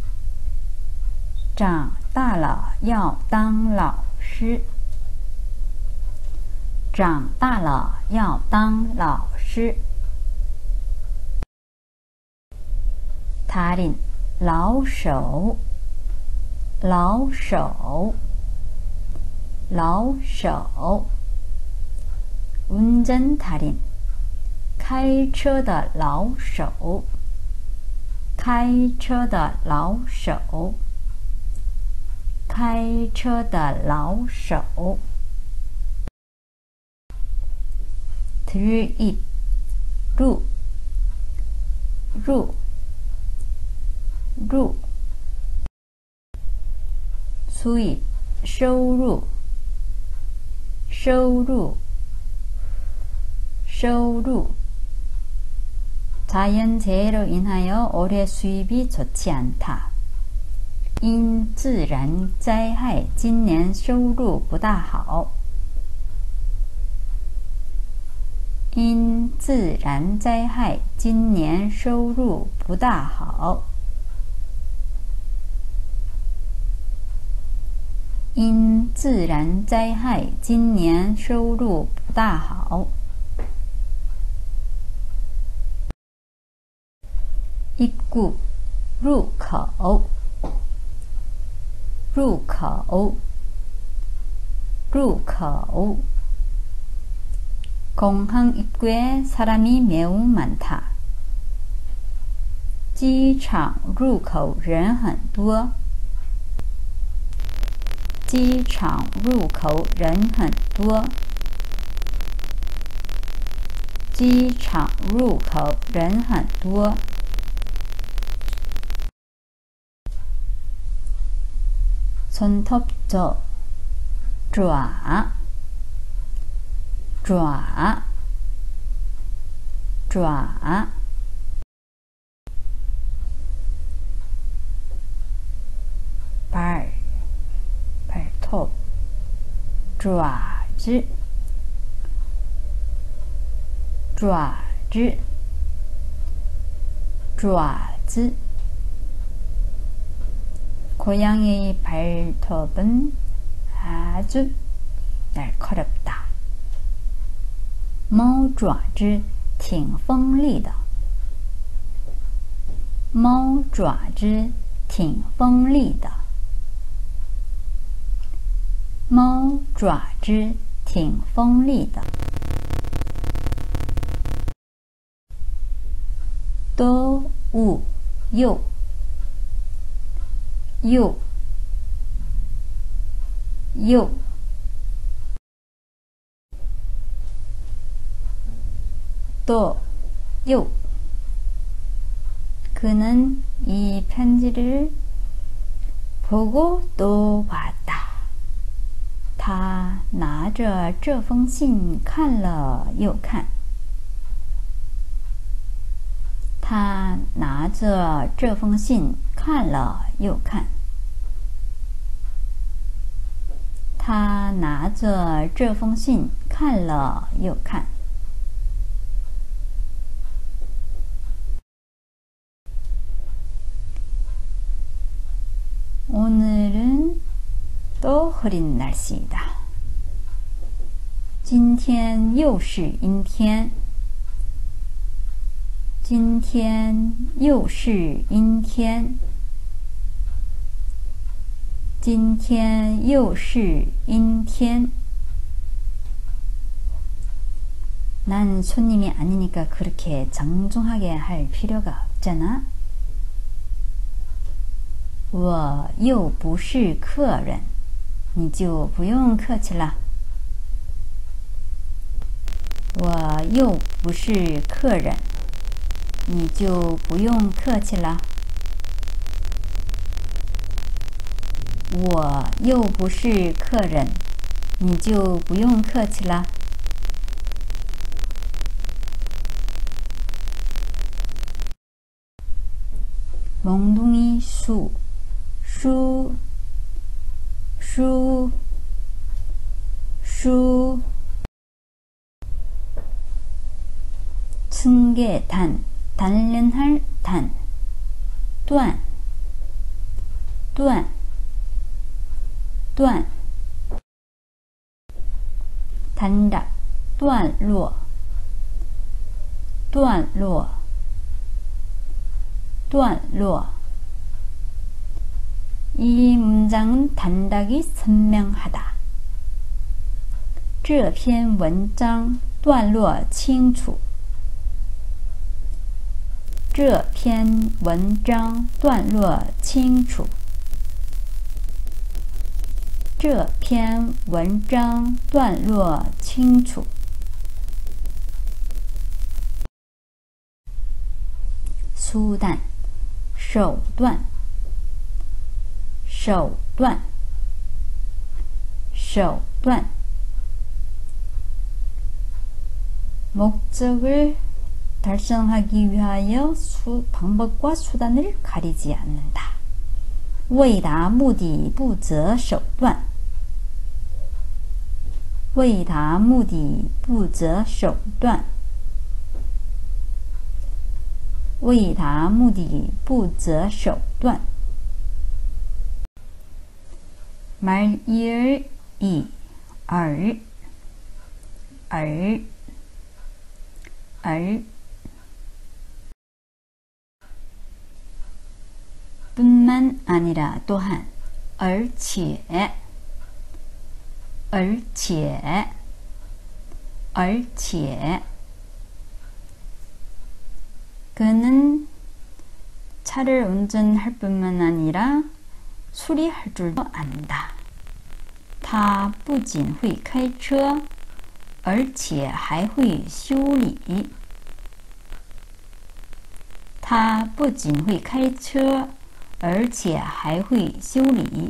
长大了要当老师长大了要当老师 달인, 老手老手老手 운전 달인, 开车的老手开车的老手开车的老手 들입, 入入入 수입, 收入收入收入 자연재해로 인하여 올해 수입이 좋지 않다. 因自然灾害今年收入不大好因自然灾害今年收入不大好因自然灾害今年收入不大好입구, 入口入口入口 공항 입구에 사람이 매우 많다. 机场入口人很多机场入口人很多机场入口人很多 손톱 저, 爪爪爪 발, 발톱 爪子爪子爪子 고양이의 발톱은 아주 날카롭다. 猫爪子挺锋利的猫爪子挺锋利的猫爪子挺锋利的多物右右右 또, 요. 그는 이 편지를 보고 또 봤다. 他拿着这封信看了又看。他拿着这封信看了又看。他拿着这封信看了又看。 오늘은 또 흐린 날씨이다. 今天又是阴天今天又是阴天今天又是阴天 난 손님이 아니니까 그렇게 정중하게 할 필요가 없잖아. 我又不是客人你就不用客气了我又不是客人你就不用客气了我又不是客人你就不用客气了 몽둥이 수 수, 수, 수 층계단, 단련할 단, 断, 断, 断 단락, 段落段落段落 이 문장은 단락이 선명하다. 这篇文章段落清楚。这篇文章段落清楚。这篇文章段落清楚。手段，手段，手段，手段。 목적을 달성하기 위하여 방법과 수단을 가리지 않는다. 为达目的不择手段。为达目的不择手段。为达目的不择手段。말1, 2, 耳 뿐만 아니라 또한 而且 그는 차를 운전할 뿐만 아니라 수리할 줄도 안다. 他不仅会开车而且还会修理。他不仅会开车，而且还会修理。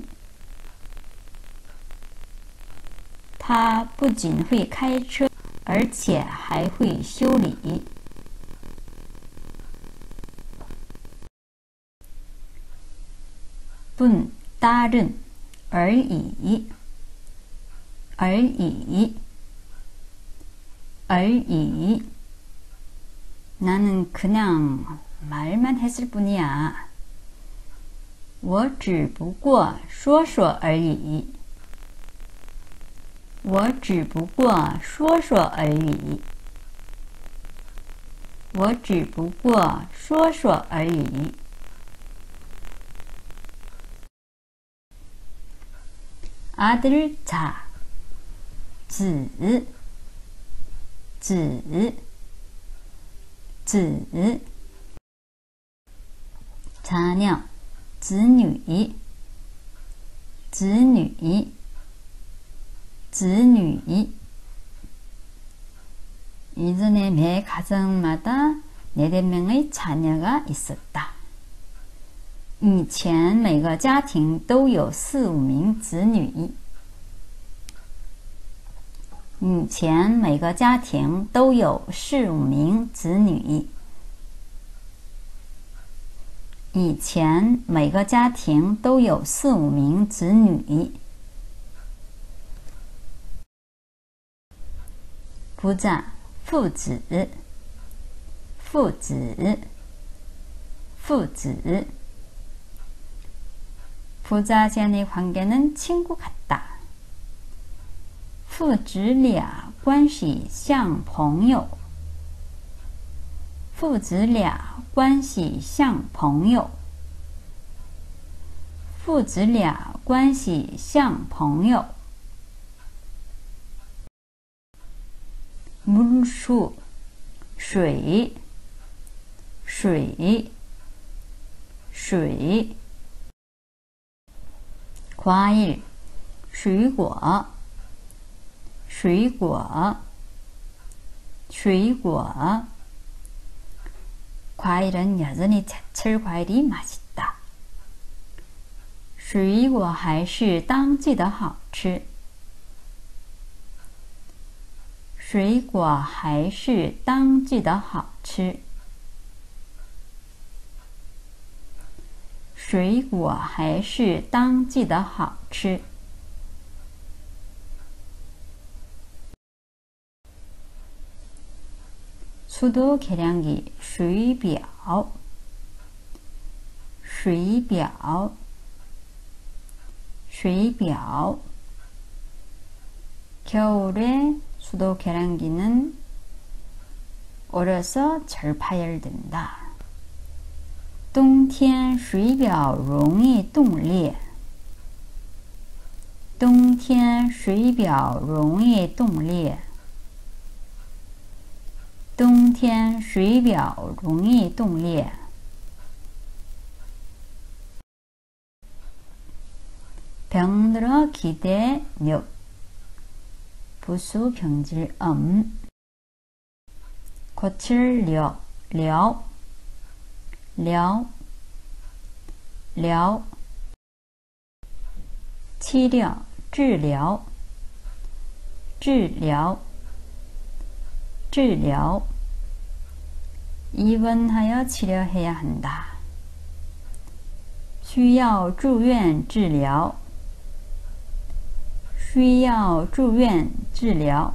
他不仅会开车，而且还会修理。뿐 다른而已，而已。 而已 나는 그냥 말만 했을 뿐이야. 我只不过说说而已。我只不过说说而已。我只不过说说而已。아들 자, 子 子 자녀 子女 이전에 매 가정마다 4명의 자녀가 있었다. 以前每个家庭都有4、5名子女。以前每个家庭都有4、5名子女。以前每个家庭都有4、5名子女。부자父子，父子，父子。 부자 간의 관계는 친구 같다. 父子俩关系像朋友。父子俩关系像朋友。父子俩关系像朋友。물수水，水，水。 과일, 水果, 水果, 水果. 과일은 여전히 제철 과일이 맛있다. 水果还是当季的好吃. 水果还是当季的好吃. 水果还是当季的好吃。 수도 계량기 水表 水表 水表 겨울에 수도 계량기는 얼어서 잘 파열된다. 冬天水表容易冻裂。冬天水表容易冻裂。冬天水表容易冻裂。병들어 기대 력 부수 병질 고칠 력 려 치료治疗 입원하여 치료해야 한다. 需要住院治疗。需要住院治疗。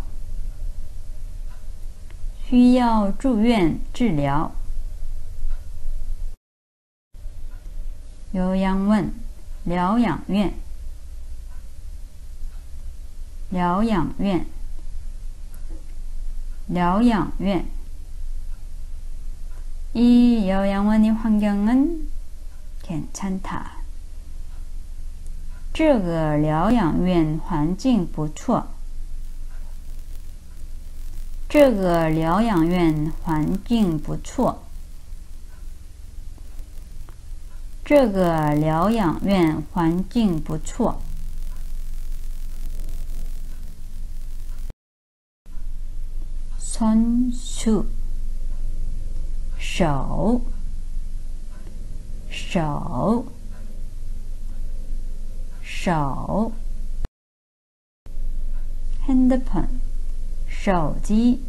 需要住院治疗。요양원疗养院。疗养院。疗养院。이 요양원의 환경은 괜찮다. 这个疗养院环境不错。这个疗养院环境不错。这个疗养院环境不错。선수手핸드폰手机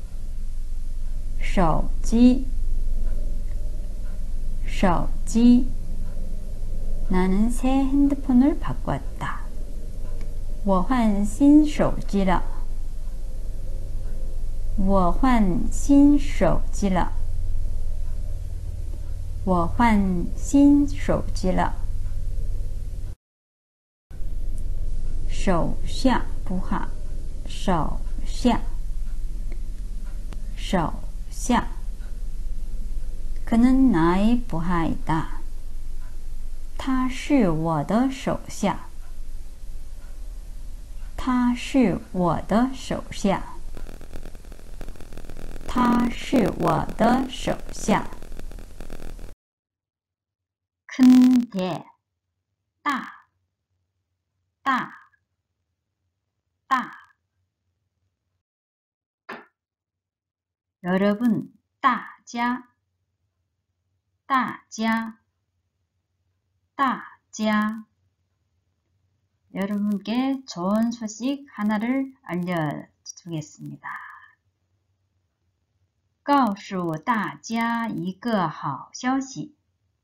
나는 새 핸드폰을 바꿨다. 我换新手机了。我换新手机了。我换新手机了。手下不好。手下 그는 나의 부하이다. 他是我的手下。他是我的手下。他是我的手下。큰데大 여러분 大家 여러분께 좋은 소식 하나를 알려주겠습니다. 告诉大家一个好消息。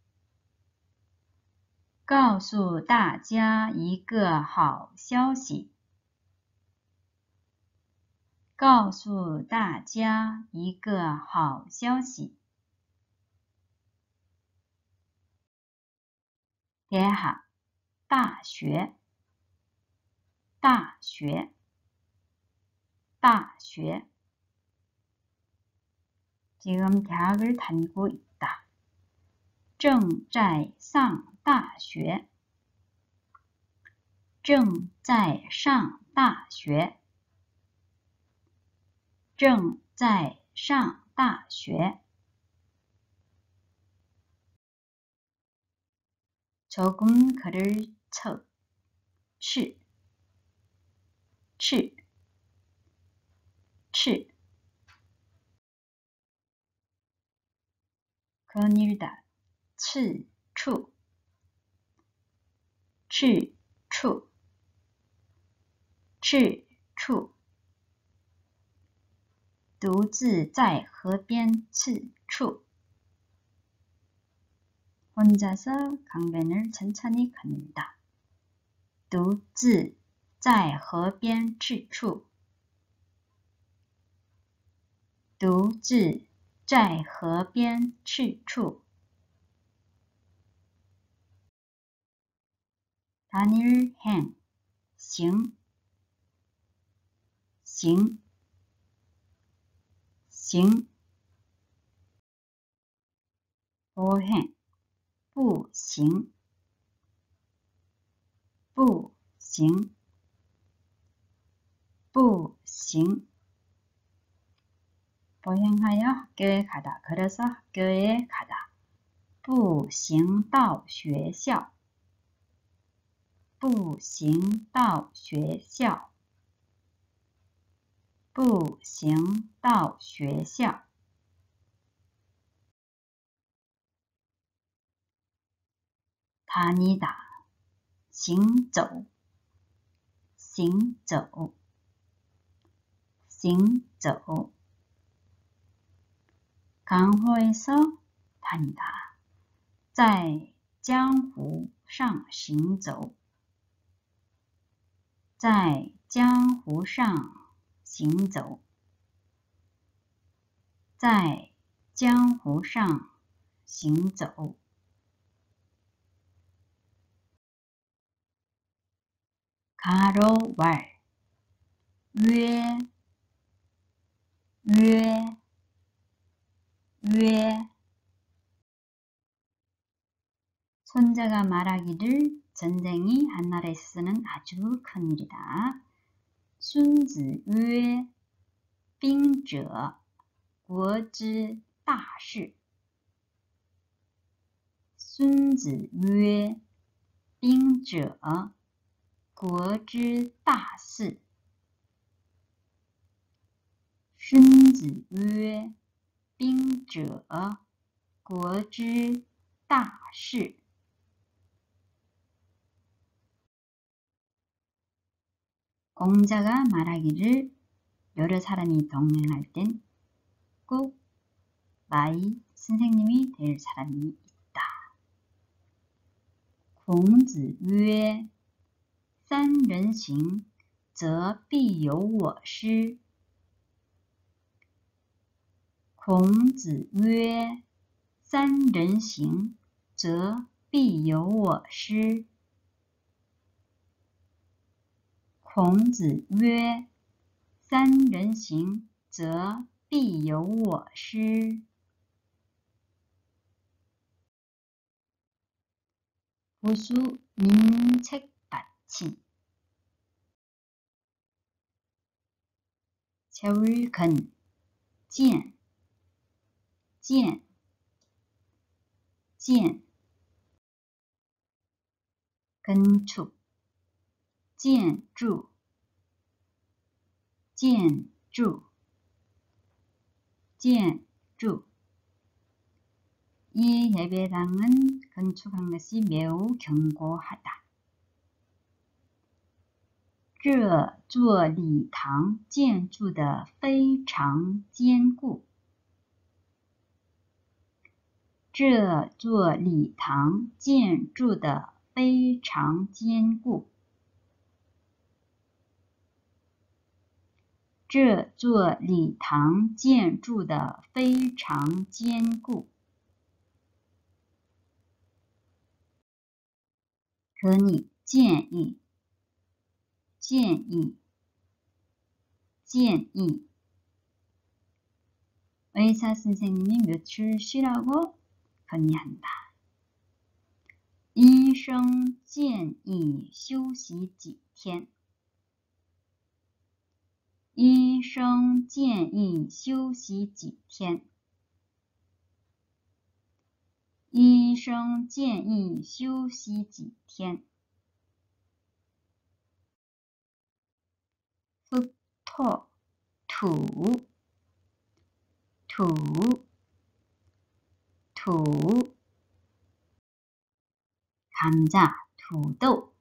告诉大家一个好消息。告诉大家一个好消息。대학大学。지금 대학을 다니고 있다. 正在上大学。正在上大学。正在上大学。조금 글을 쳐. 吃 거닐다 吃处 独自在河边吃处 혼자서 강변을 천천히 걷는다. 独自在河边吃处。独自在河边吃处。다닐 행行 보행 不行不行不行보행하여 학교에 가다. 걸어서 학교에 가다. 步行到学校步行到学校步行到学校 다니다 行走行走行走 강호에서 다니다 在江湖上行走在江湖上行走在江湖上行走 가로 왈约손자가 말하기를 전쟁이 한나라에 있어서는 아주 큰일이다. 孙子曰兵者国之大事孙子曰兵者国之大事孙子曰兵者国之大事 공자가 말하기를 여러 사람이 동행할 땐 꼭 나이 선생님이 될 사람이 있다. 孔子曰三人行则必有我师孔子曰三人行则必有我师孔子曰三人行则必有我师 보수 민책 받침 세울근 建건축 建筑 이 예배당은 건축한 것이 매우 견고하다. 这座礼堂建筑得非常坚固。这座礼堂建筑得非常坚固。这座礼堂建筑得非常坚固。可你建议 의사 선생님이 며칠 쉬라고 건의한다. 医生建议休息几天。医生建议休息几天。医生建议休息几天。흙토土 감자土豆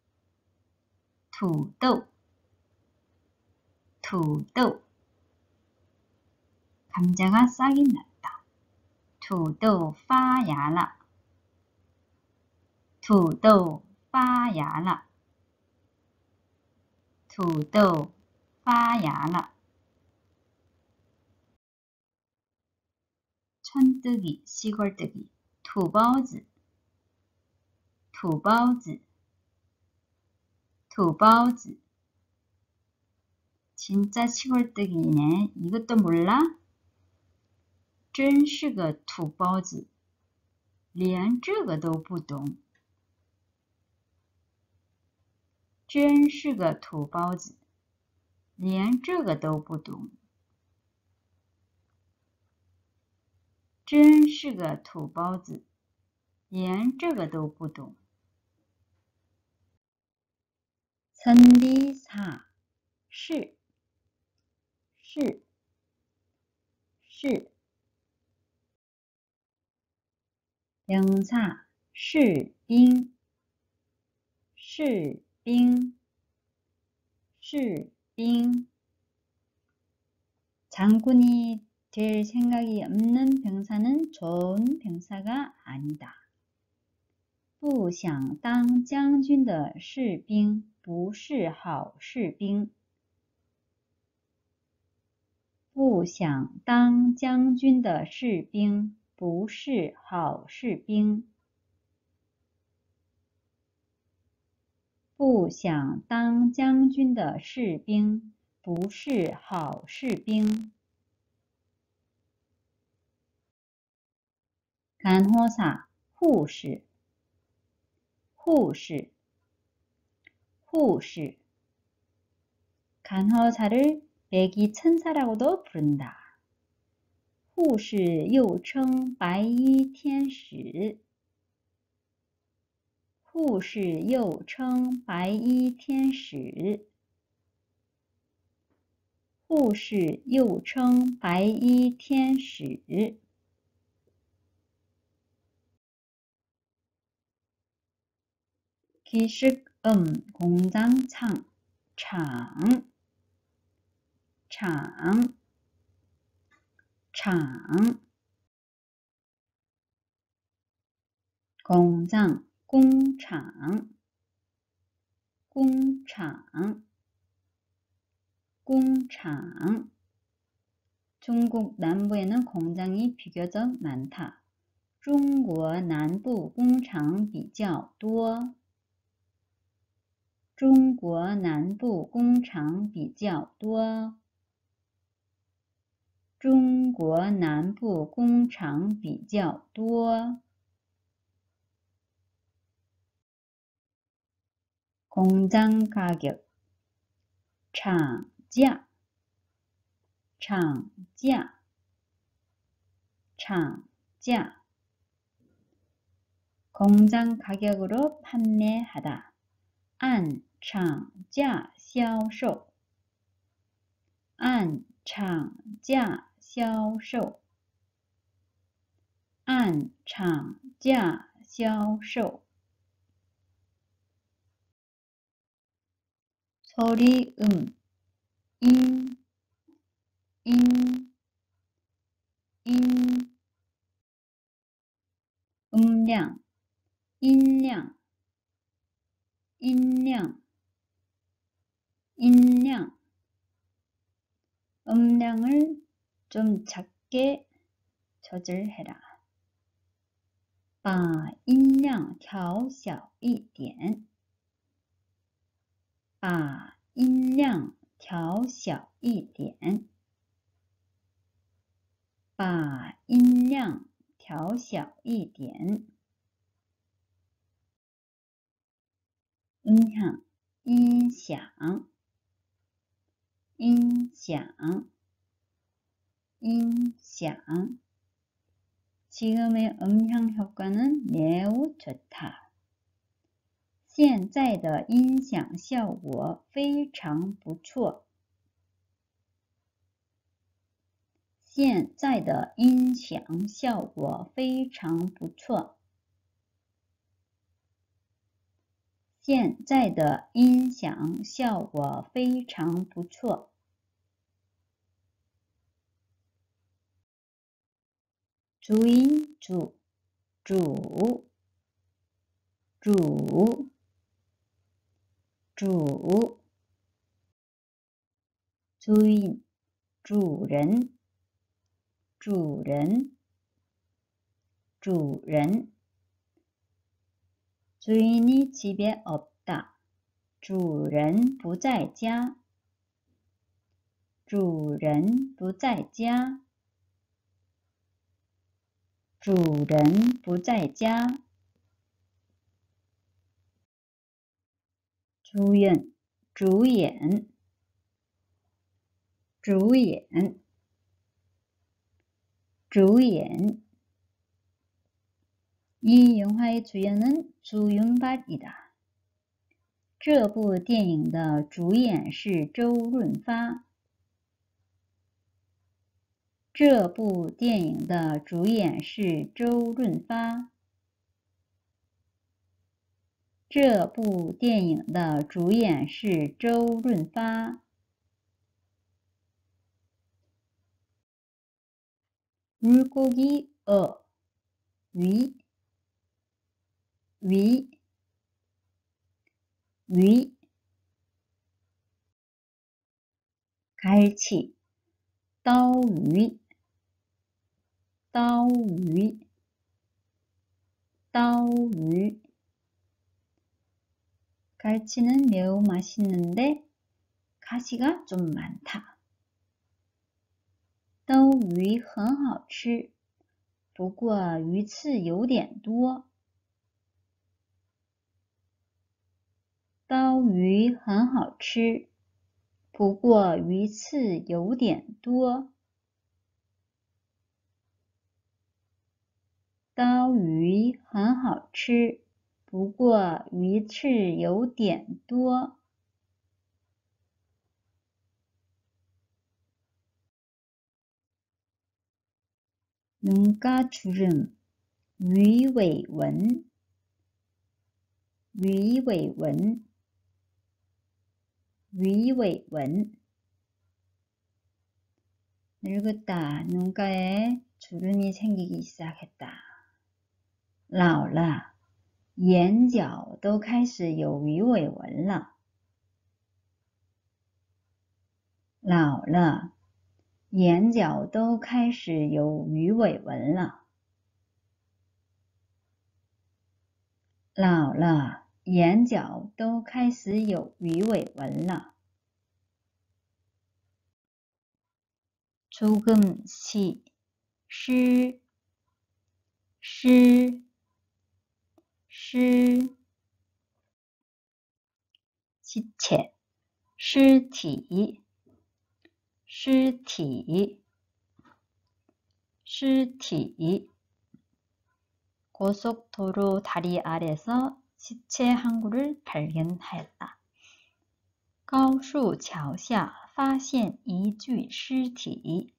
감자가 싹이 났다. 土豆发芽了土豆发芽了土豆发芽了 촌뜨기, 시골뜨기, 투바오즈 진짜 시골뜨기네. 이것도 몰라? 真是个土包子连这个都不懂，真是个土包子，连这个都不懂，真是个土包子，连这个都不懂。선비사是명사士兵장군이 될 생각이 없는 병사는 좋은 병사가 아니다. 不想当将军的士兵不是好士兵。不想当将军的士兵不是好士兵。不想当将军的士兵不是好士兵。간호사护士간호사를 백이천사라고도 부른다. 护士又称白衣天使。护士又称白衣天使。护士又称白衣天使。기식음 공장 장 공장 공장 중국 남부에는 공장이 비교적 많다. 中国南部工厂比较多。中国南部工厂比较多。中国南部工厂比较多。공장 가격厂价공장 가격으로 판매하다. 按厂价销售。按厂价销售。按厂价销售。소리음 음량音量 음량을 좀 작게 조절해라. 把音量调小一点。把音量调小一点。把音量调小一点。음향音响。지금의 음향 효과는 매우 좋다. 现在的音响效果非常不错。现在的音响效果非常不错。现在的音响效果非常不错。주인主주인主人주인이 집에 없다. 主人不在家。主人不在家。 主人不在家。主演，主演，主演，主演。이 영화의 주연은 주윤발이다. 这部电影的主演是周润发。这部电影的主演是周润发。这部电影的主演是周润发。물고기 위, 위, 위. 갈치, 刀鱼, 刀鱼, 刀鱼. 갈치는 매우 맛있는데 가시가 좀 많다. 刀鱼很好吃，不过鱼刺有点多。刀鱼很好吃，不过鱼刺有点多。刀鱼很好吃，不过鱼刺有点多。눈가주름, 위외원, 위외원, 위외원. 늙었다. 눈가에 주름이 생기기 시작했다. 老了，眼角都开始有鱼尾纹了。老了，眼角都开始有鱼尾纹了。老了，眼角都开始有鱼尾纹了。조금씩, 湿，시체, 尸体，尸体。고속도로 다리 아래서 시체 한 구를 발견하였다. 高速桥下发现一具尸体。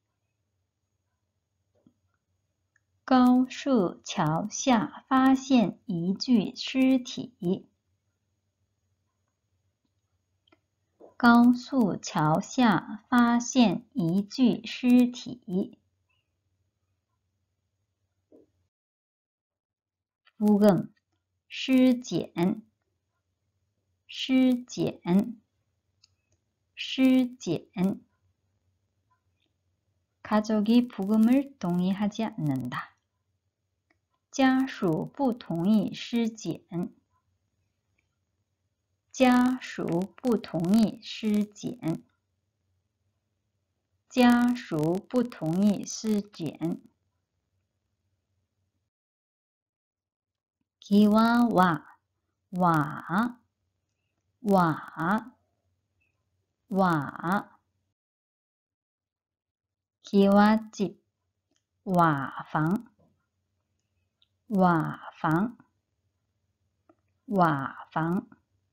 高速桥下发现一具尸体。高速桥下发现一具尸体。부금, 尸检，尸检，尸检。가족이 부금을 동의하지 않는다. 家属不同意尸检。家属不同意尸检。家属不同意尸检。기와 와, 기와집, 瓦房，瓦房。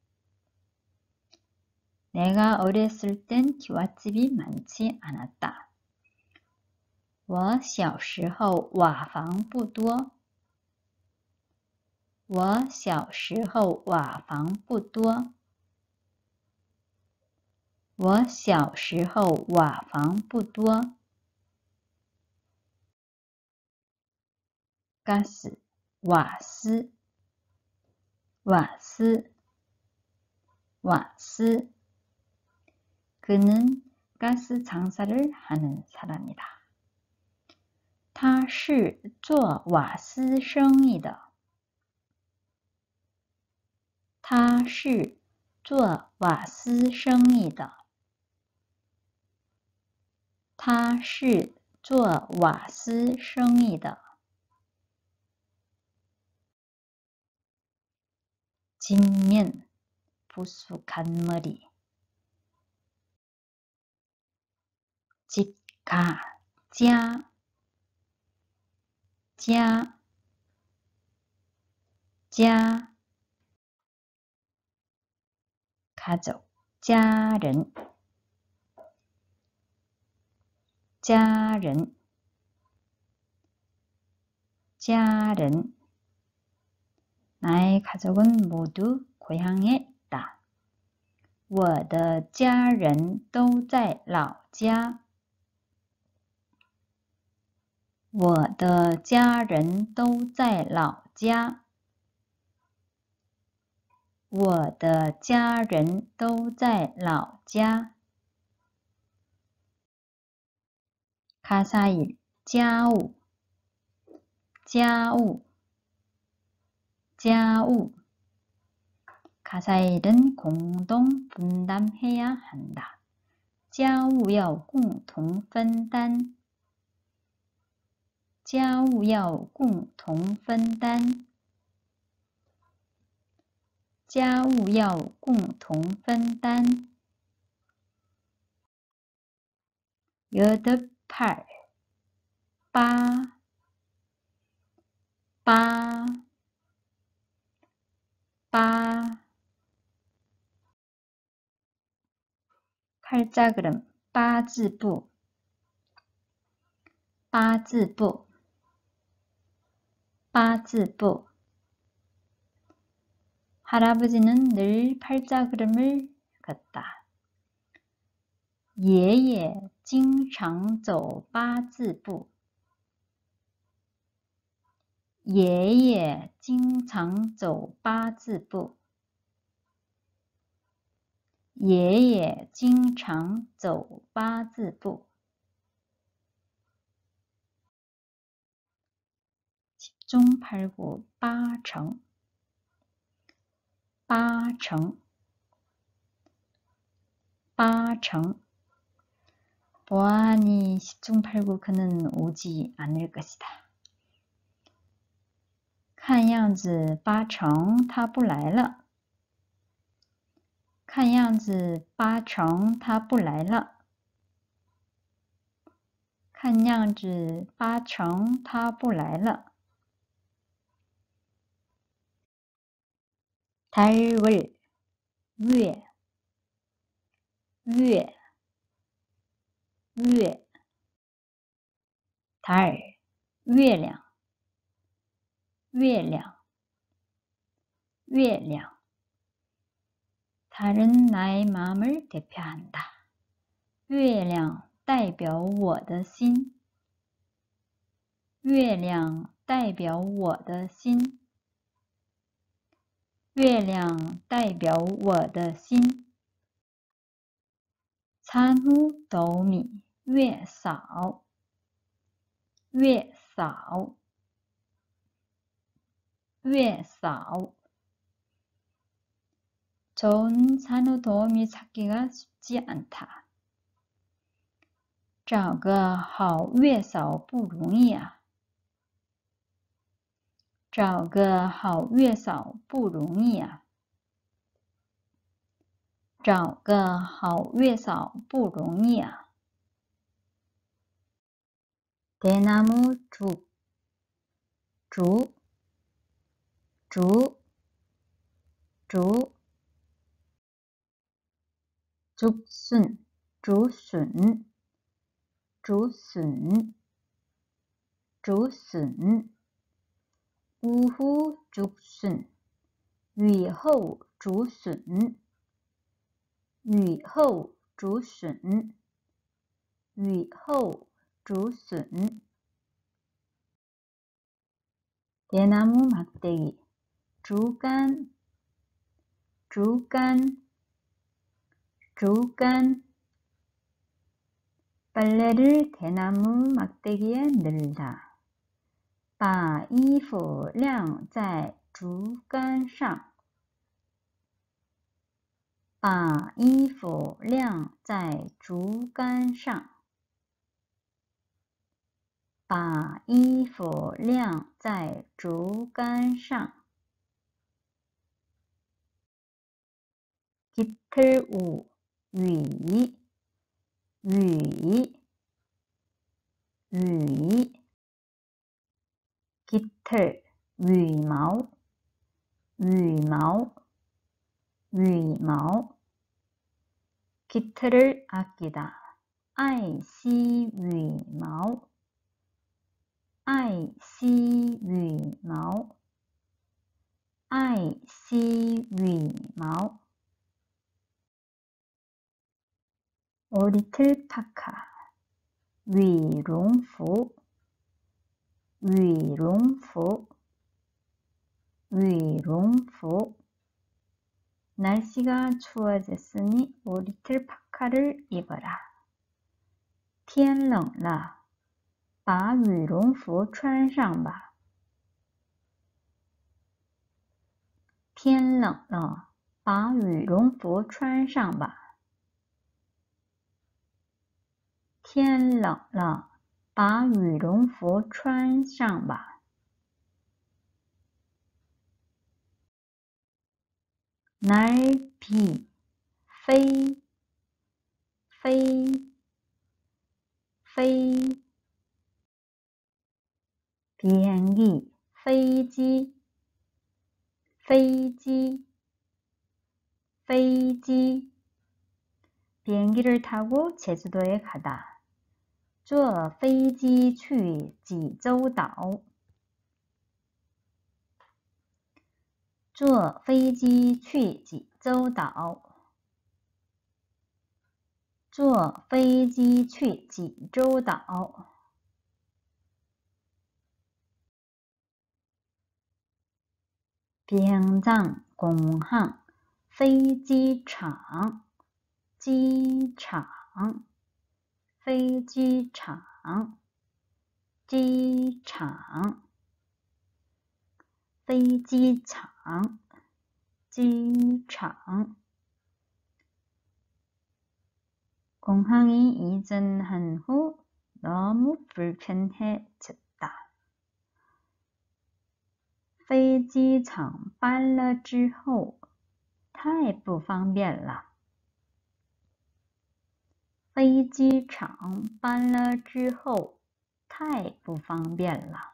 내가 어렸을 땐 기와집이 많지 않았다. 我小时候瓦房不多。我小时候瓦房不多。我小时候瓦房不多。가스, 瓦斯，瓦斯，瓦斯。 그는 가스 장사를 하는 사람이다. 他是做瓦斯生意的。他是做瓦斯生意的。他是做瓦斯生意的。 진면, 부수간 머리. 집 가, 家, 家, 家. 가족, 家人, 家人, 家人. 나의 가족은 모두 고향에 있다. 我的家人都在老家。我的家人都在老家。我的家人都在老家。가사일, 家务，家务，家务。가사일은 공동 분담해야 한다. 家务要共同分担。家务要共同分担。家务要共同分担。8, 8, 8, 8. 팔자그름, 八字部，八字部，八字部。할아버지는 늘 팔자그름을 걷다. 爷爷经常走八字步。爷爷经常走八字步。爷爷经常走八字步。10중8구, 8成，八成，八成。보아하니 10중8구 그는 오지 않을 것이다. 看样子八成他不来了。看样子八成他不来了。看样子八成他不来了。달월, 月，月，月。달, 月亮，月亮，月亮。달은 나의 마음을 대표한다. 月亮代表我的心。月亮代表我的心。月亮代表我的心。산후 더움이 月嫂，月嫂，月嫂。좋은 산후도우미 찾기가 쉽지 않다. 找个好月嫂不容易啊。找个好月嫂不容易啊。找个好月嫂不容易啊。대나무 죽, 竹，竹，竹。죽순, 竹笋，竹笋，竹笋。우후 죽순, 雨后竹笋，雨后竹笋，雨后竹笋。대나무 막대기, 竹竿，竹竿，竹竿。빨래를 대나무 막대기에 늘다. 把衣服晾在竹竿上。把衣服晾在竹竿上。把衣服晾在竹竿上。 깃털 우, 위, 위, 위, 깃털, 위마오, 위마오, 위마오, 깃털을 아끼다. 爱惜羽毛，爱惜羽毛，爱惜羽毛。오리틀 파카, 羽绒服，羽绒服，羽绒服。날씨가 추워졌으니 오리틀 파카를 입어라. 天冷了，把羽绒服穿上吧。天冷了，把羽绒服穿上吧。天冷了，把羽绒服穿上吧。날비，飞，飞，飞。비행기，飞机，飞机，飞机。비행기를 타고 제주도에 가다. 坐飞机去济州岛。坐飞机去济州岛。坐飞机去济州岛。비행장, 공항, 飞机场，机场，飞机场，机场，飞机场，机场。공항이 이전한 후 너무 불편해졌다. 飞机场搬了之后太不方便了。飞机场搬了之后太不方便了。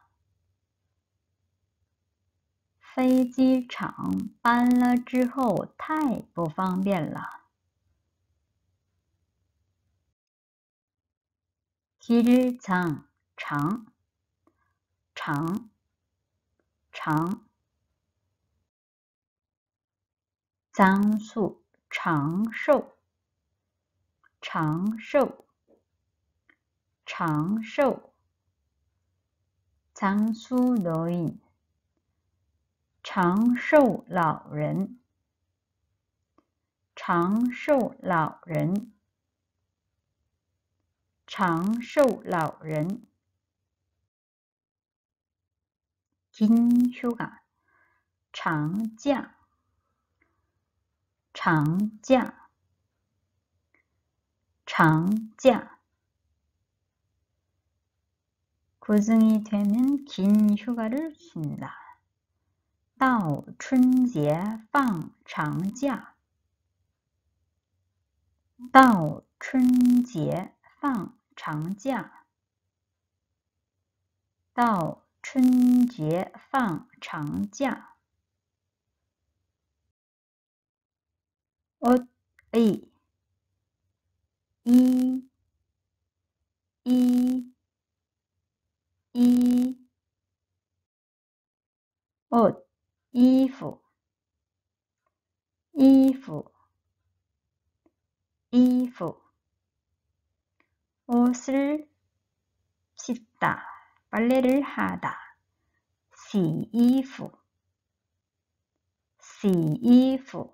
飞机场搬了之后太不方便了。길장, 长，长，长。장수, 长寿，长寿，长寿。장수노인, 长寿老人，长寿老人，长寿老人。긴 휴가, 长假，长假，长假。구중이 되면 긴 휴가를 쉰다. 到春节放长假。到春节放长假。到春节放长假。옷, 衣，衣，衣，衣。옷, 衣服，衣服，衣服。옷을 씻다, 빨래를 하다. 洗衣服，洗衣服，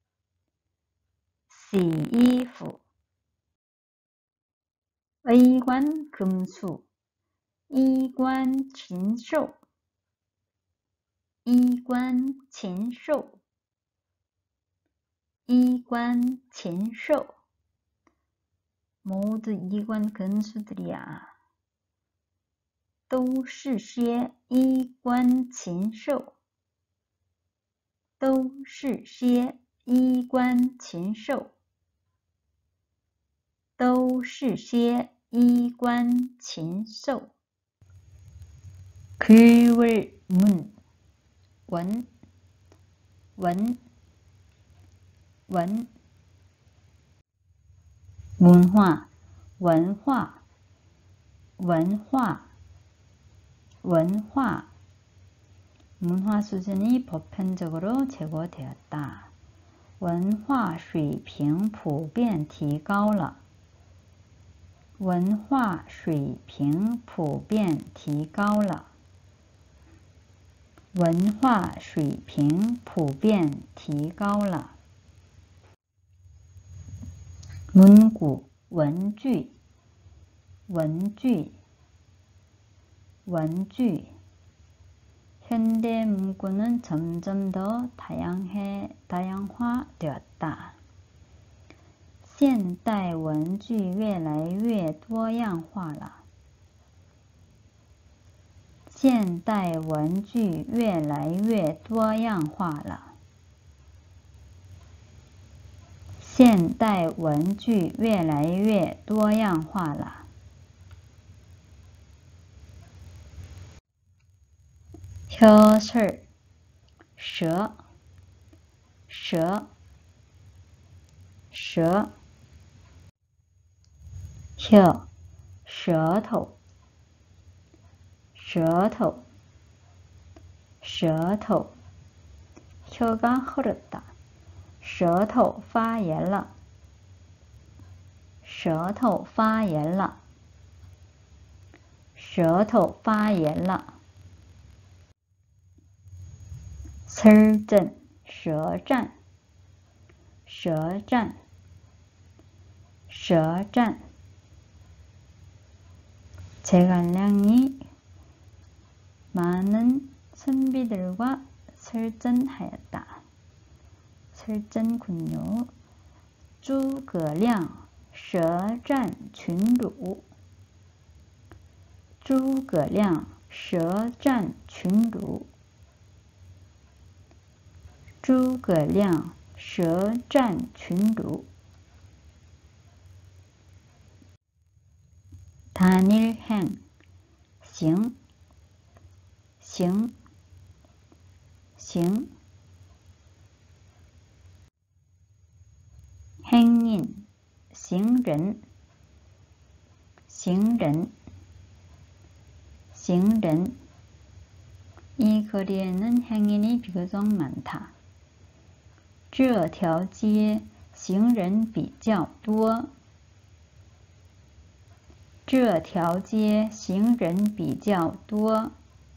洗衣服。의관 금수, 衣冠禽兽，衣冠禽兽，衣冠禽兽。모두 이관 근수들이야. 都是些衣冠禽兽，都是些衣冠禽兽，都是些衣冠禽兽。글문 원 문화 문화 수준이 보편적으로 제고되었다. 文化水平普遍提高了。文化水平普遍提高了。文化水平普遍提高了。문구文具현대 문구는 점점 더 다양화되었다. 现代文具越来越多样化了。现代文具越来越多样化了。现代文具越来越多样化了。혀슬舌혀舌头혀가 흐렸다. 舌头发炎了。舌头发炎了。舌头发炎了。설전舌战 제갈량이 많은 선비들과 설전하였다. 설전군요. 诸葛亮舌战群儒。诸葛亮舌战群儒。诸葛亮舌战群儒。단일행行 행인 行人 이 거리에는 행인이 비교적 많다. 这条街行人比较多。这条街行人比较多。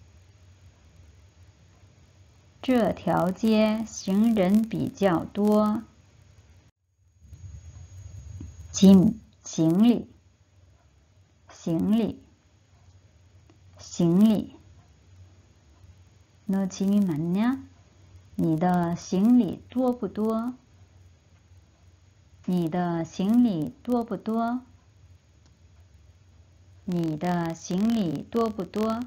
这条街行人比较多。짐行李。너 짐이 많냐? 你的行李多不多？你的行李多不多？你的行李多不多？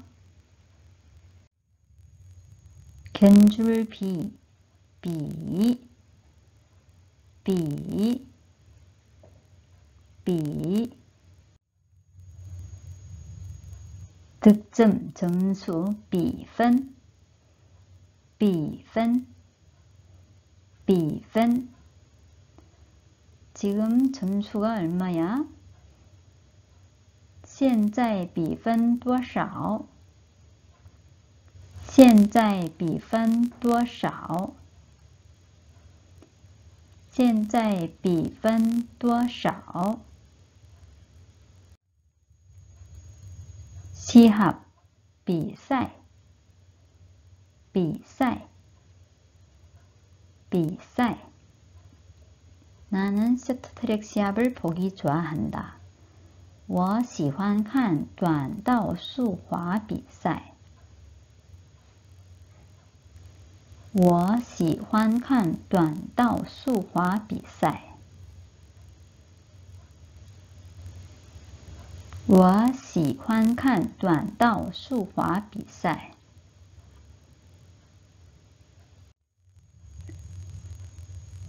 견줄비 비 득점 점수 比分 지금 점수가 얼마야? 现在比分多少？现在比分多少？现在比分多少？ 시합比赛 나는 쇼트트랙 시합을 보기 좋아한다. 我喜欢看短道速滑比赛。我喜欢看短道速滑比赛。我喜欢看短道速滑比赛。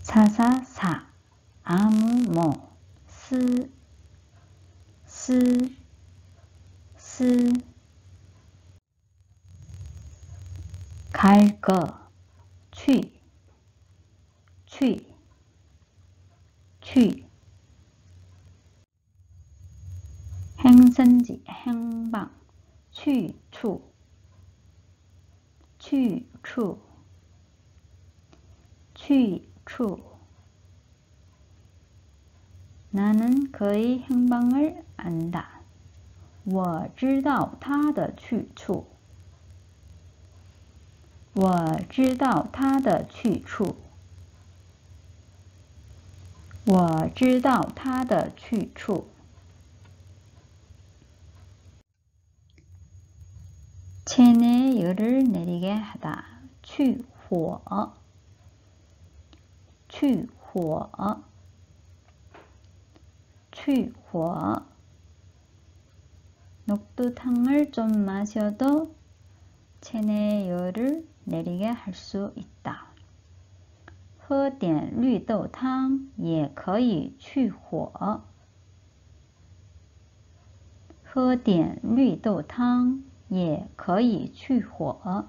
사사사 아무 뭐 스 갈 거去행선지 행방 去处 나는 그의 행방을 안다. 我知道他的去处我知道他的去处我知道他的去处 체내에 열을 내리게 하다. 去火 녹두탕을 좀 마셔도 체내에 열을 내리게 할 수 있다. 喝点绿豆汤也可以去火喝点绿豆汤也可以去火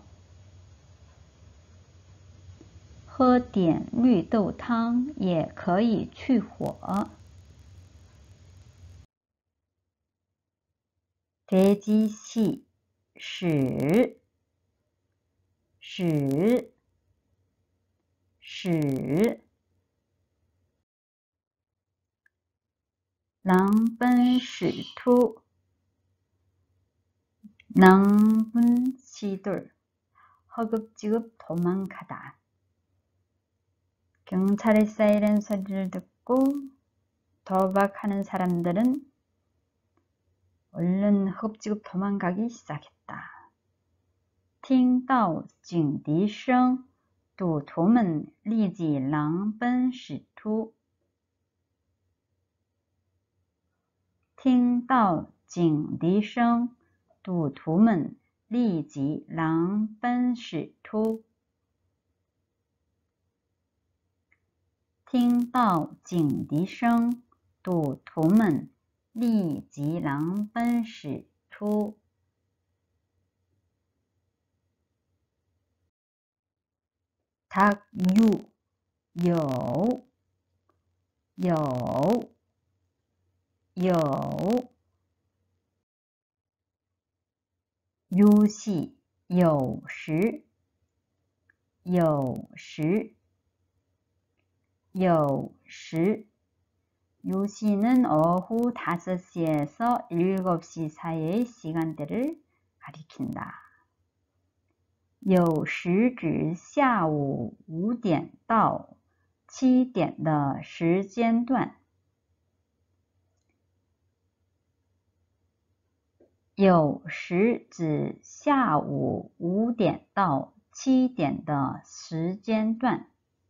喝点绿豆汤也可以去火 돼지시 屎 狼奔使突 낭분 시돌 허겁지겁 도망가다. 경찰의 사이렌 소리를 듣고 도박하는 사람들은 얼른 허겁지겁 도망가기 시작했다. 听到警笛声，赌徒们立即狼奔使突。听到警笛声，赌徒们立即狼奔使突。听到警笛声，赌徒们立即狼奔使突。닭유 요시 有时 요시는 오후 5시에서 7시 사이의 시간대를 가리킨다. 有时指下午5点到7点的时间段。有时指下午5点到7点的时间段。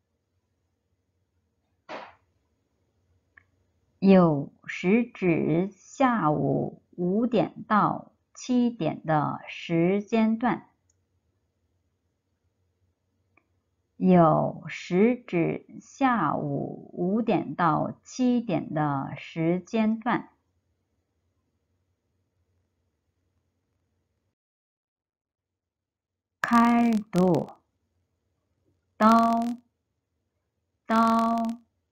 有时指下午5点到7点的时间段。有时指下午5点到7点的时间段。칼도刀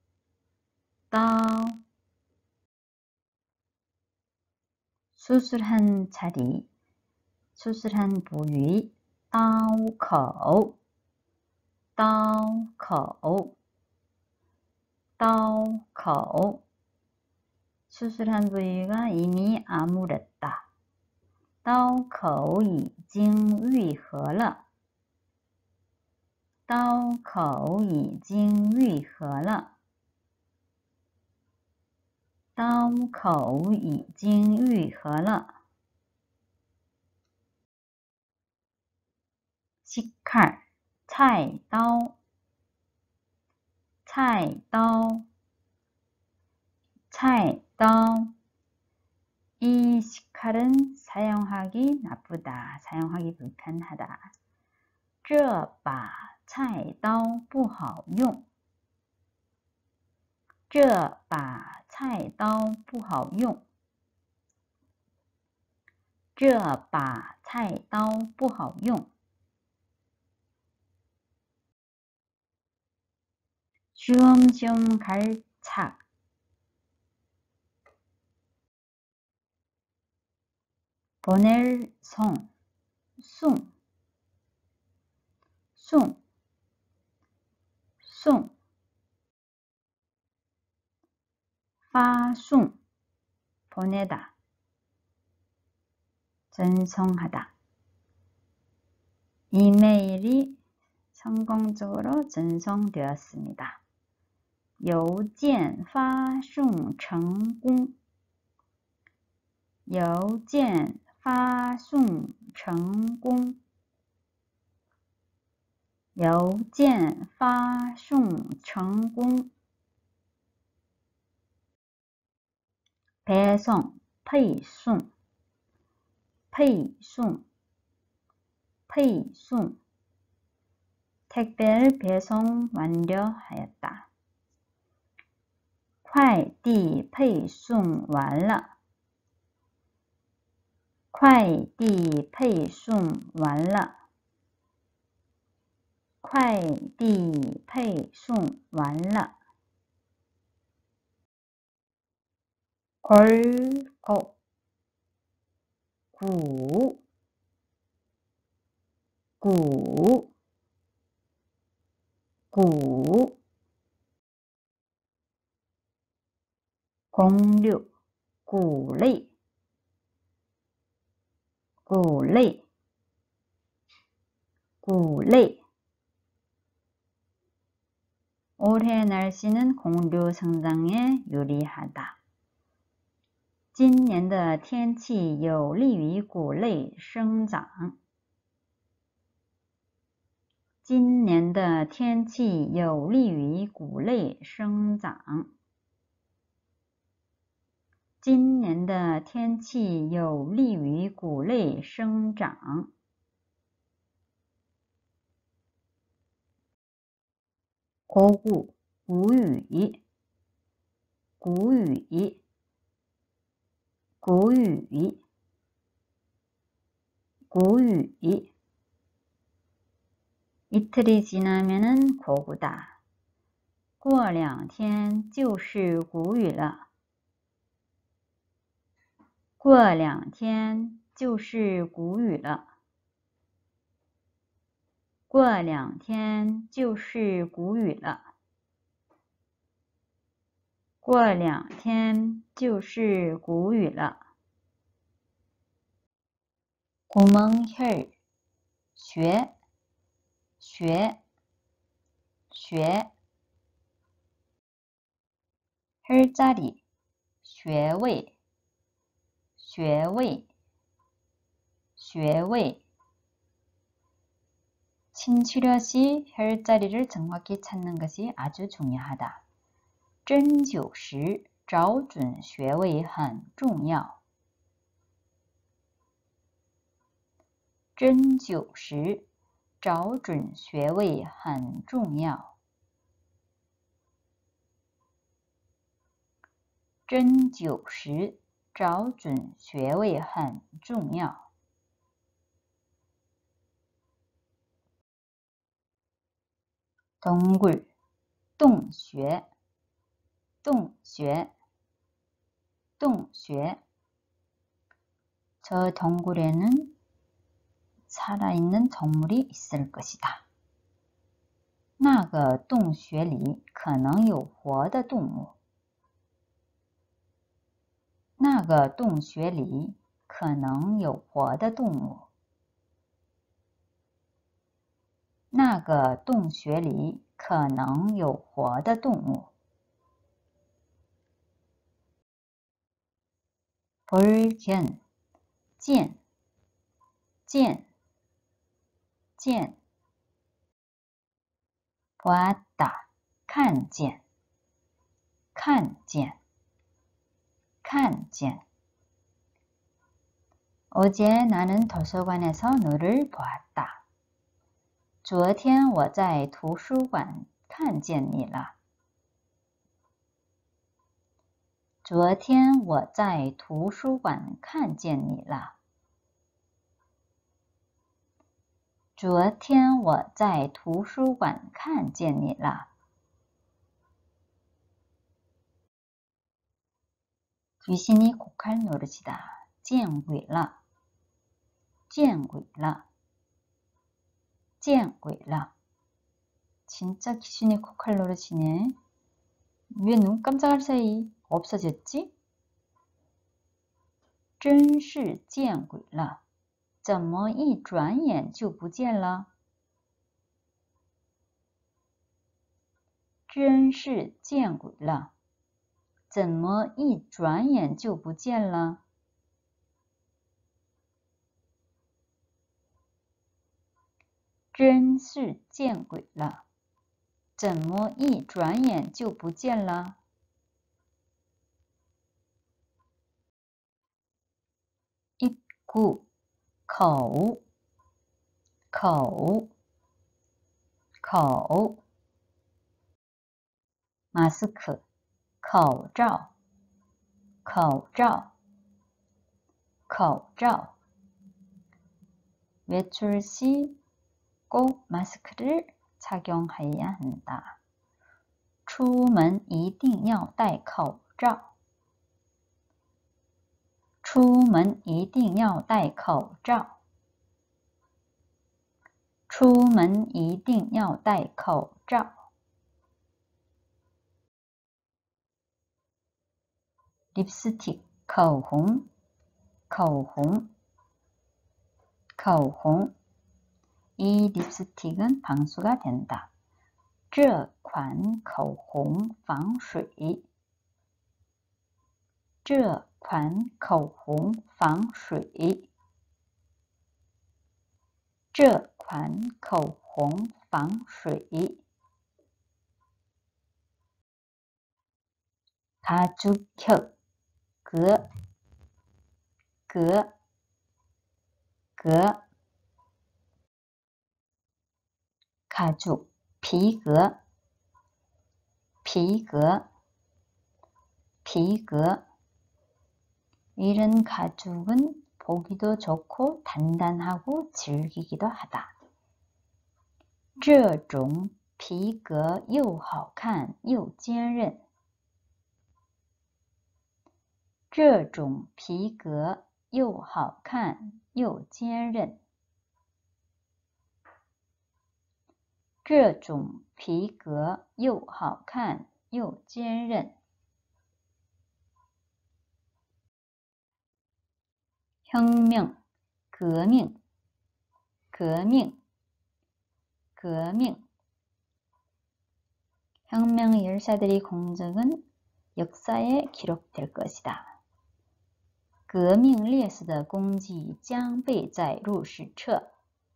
수술한 자리, 수술한 부위, 刀口 수술한 부위가 이미 아물었다. 刀口已经愈合了。刀口已经愈合了。刀口已经愈合了。식칼, 菜刀 이 식칼은 사용하기 나쁘다. 사용하기 불편하다. 这把菜刀不好用。 这把菜刀不好用。这把菜刀不好用。쉬엄쉬엄 갈착. 보낼 송, 숭, 숭, 숭. 파숭, 보내다, 전송하다. 이메일이 성공적으로 전송되었습니다. 邮件发送成功。邮件发送成功。邮件发送成功。배송, 配送。配送。配送。택배를 배송 완료하였다. 快递配送完了。快递配送完了。快递配送完了。골고, 鼓，鼓，鼓。공류, 鼓励，鼓励，鼓励。올해 날씨는 공류 성장에 유리하다. 今年的天气有利于谷类生长。今年的天气有利于谷类生长。今年的天气有利于谷类生长。고구, 谷雨，谷雨，谷雨，谷雨。이틀이 지나면은 고구다. 过2天就是谷雨了。过2天就是谷雨了。过2天就是谷雨了。过2天就是谷雨了。구멍혈, 学，学，学。혈자리, 穴位，穴位，穴位。침출혈 시 혈자리를 정확히 찾는 것이 아주 중요하다. 针灸时找准穴位很重要。针灸时找准穴位很重要。针灸时找准穴位很重要。동굴, 洞穴，洞穴，洞穴。저 동굴에는 살아있는 동물이 있을 것이다. 那个洞穴里可能有活的动物。那个洞穴里可能有活的动物。那个洞穴里可能有活的动物。볼견, 见，见，见。보았다, 看见，看见，看见。어제 나는 도서관에서 너를 보았다. 昨天我在图书馆看见你了。 昨天我在图书馆看见你了。昨天我在图书馆看见你了。귀신이 고칼 노릇이다. 见鬼了见鬼了见鬼了 진짜 귀신이 고칼 노릇이네. 왜 눈 깜짝할 사이 없어졌지? 真是见鬼了怎么一转眼就不见了？真是见鬼了！怎么一转眼就不见了？真是见鬼了！怎么一转眼就不见了？입구口口口 마스크 口罩口罩口罩 외출 시 꼭 마스크를 착용해야 한다. 出门一定要戴口罩出门一定要戴口罩出门一定要戴口罩 립스틱 口红口红口红 이 립스틱은 방수가 된다. 这款口红防水这款口红防水这款口红防水 가죽혀 革革革 가죽皮革皮革皮革 이런 가죽은 보기도 좋고 단단하고 질기기도 하다. 这种皮革又好看又坚韧这种皮革又好看又坚韧这种皮革又好看又坚韧 혁명, 革命革命革命 혁명 열사들의 공적은 역사에 기록될 것이다. 革命烈士的功绩将被载入史册。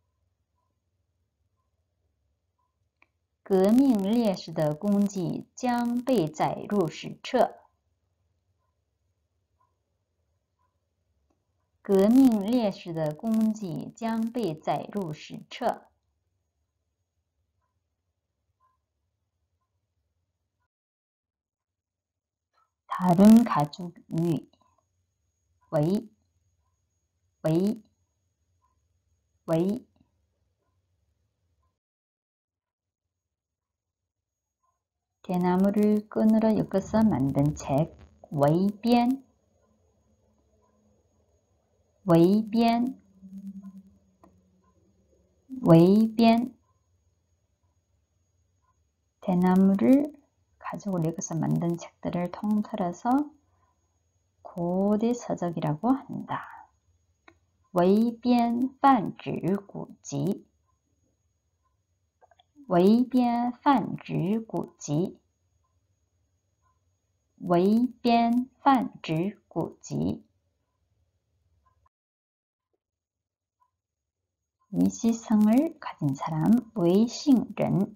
革命烈士的功绩将被载入史册。革命烈士的功绩将被载入史册。다른 가죽 위 위 대나무를 끈으로 엮어서 만든 책围边대나무를 가죽을 엮어서 만든 책들을 통틀어서 고대 서적이라고 한다. 围边泛指古籍围边泛指古籍围边泛指古籍 위시성을 가진 사람, 외싱人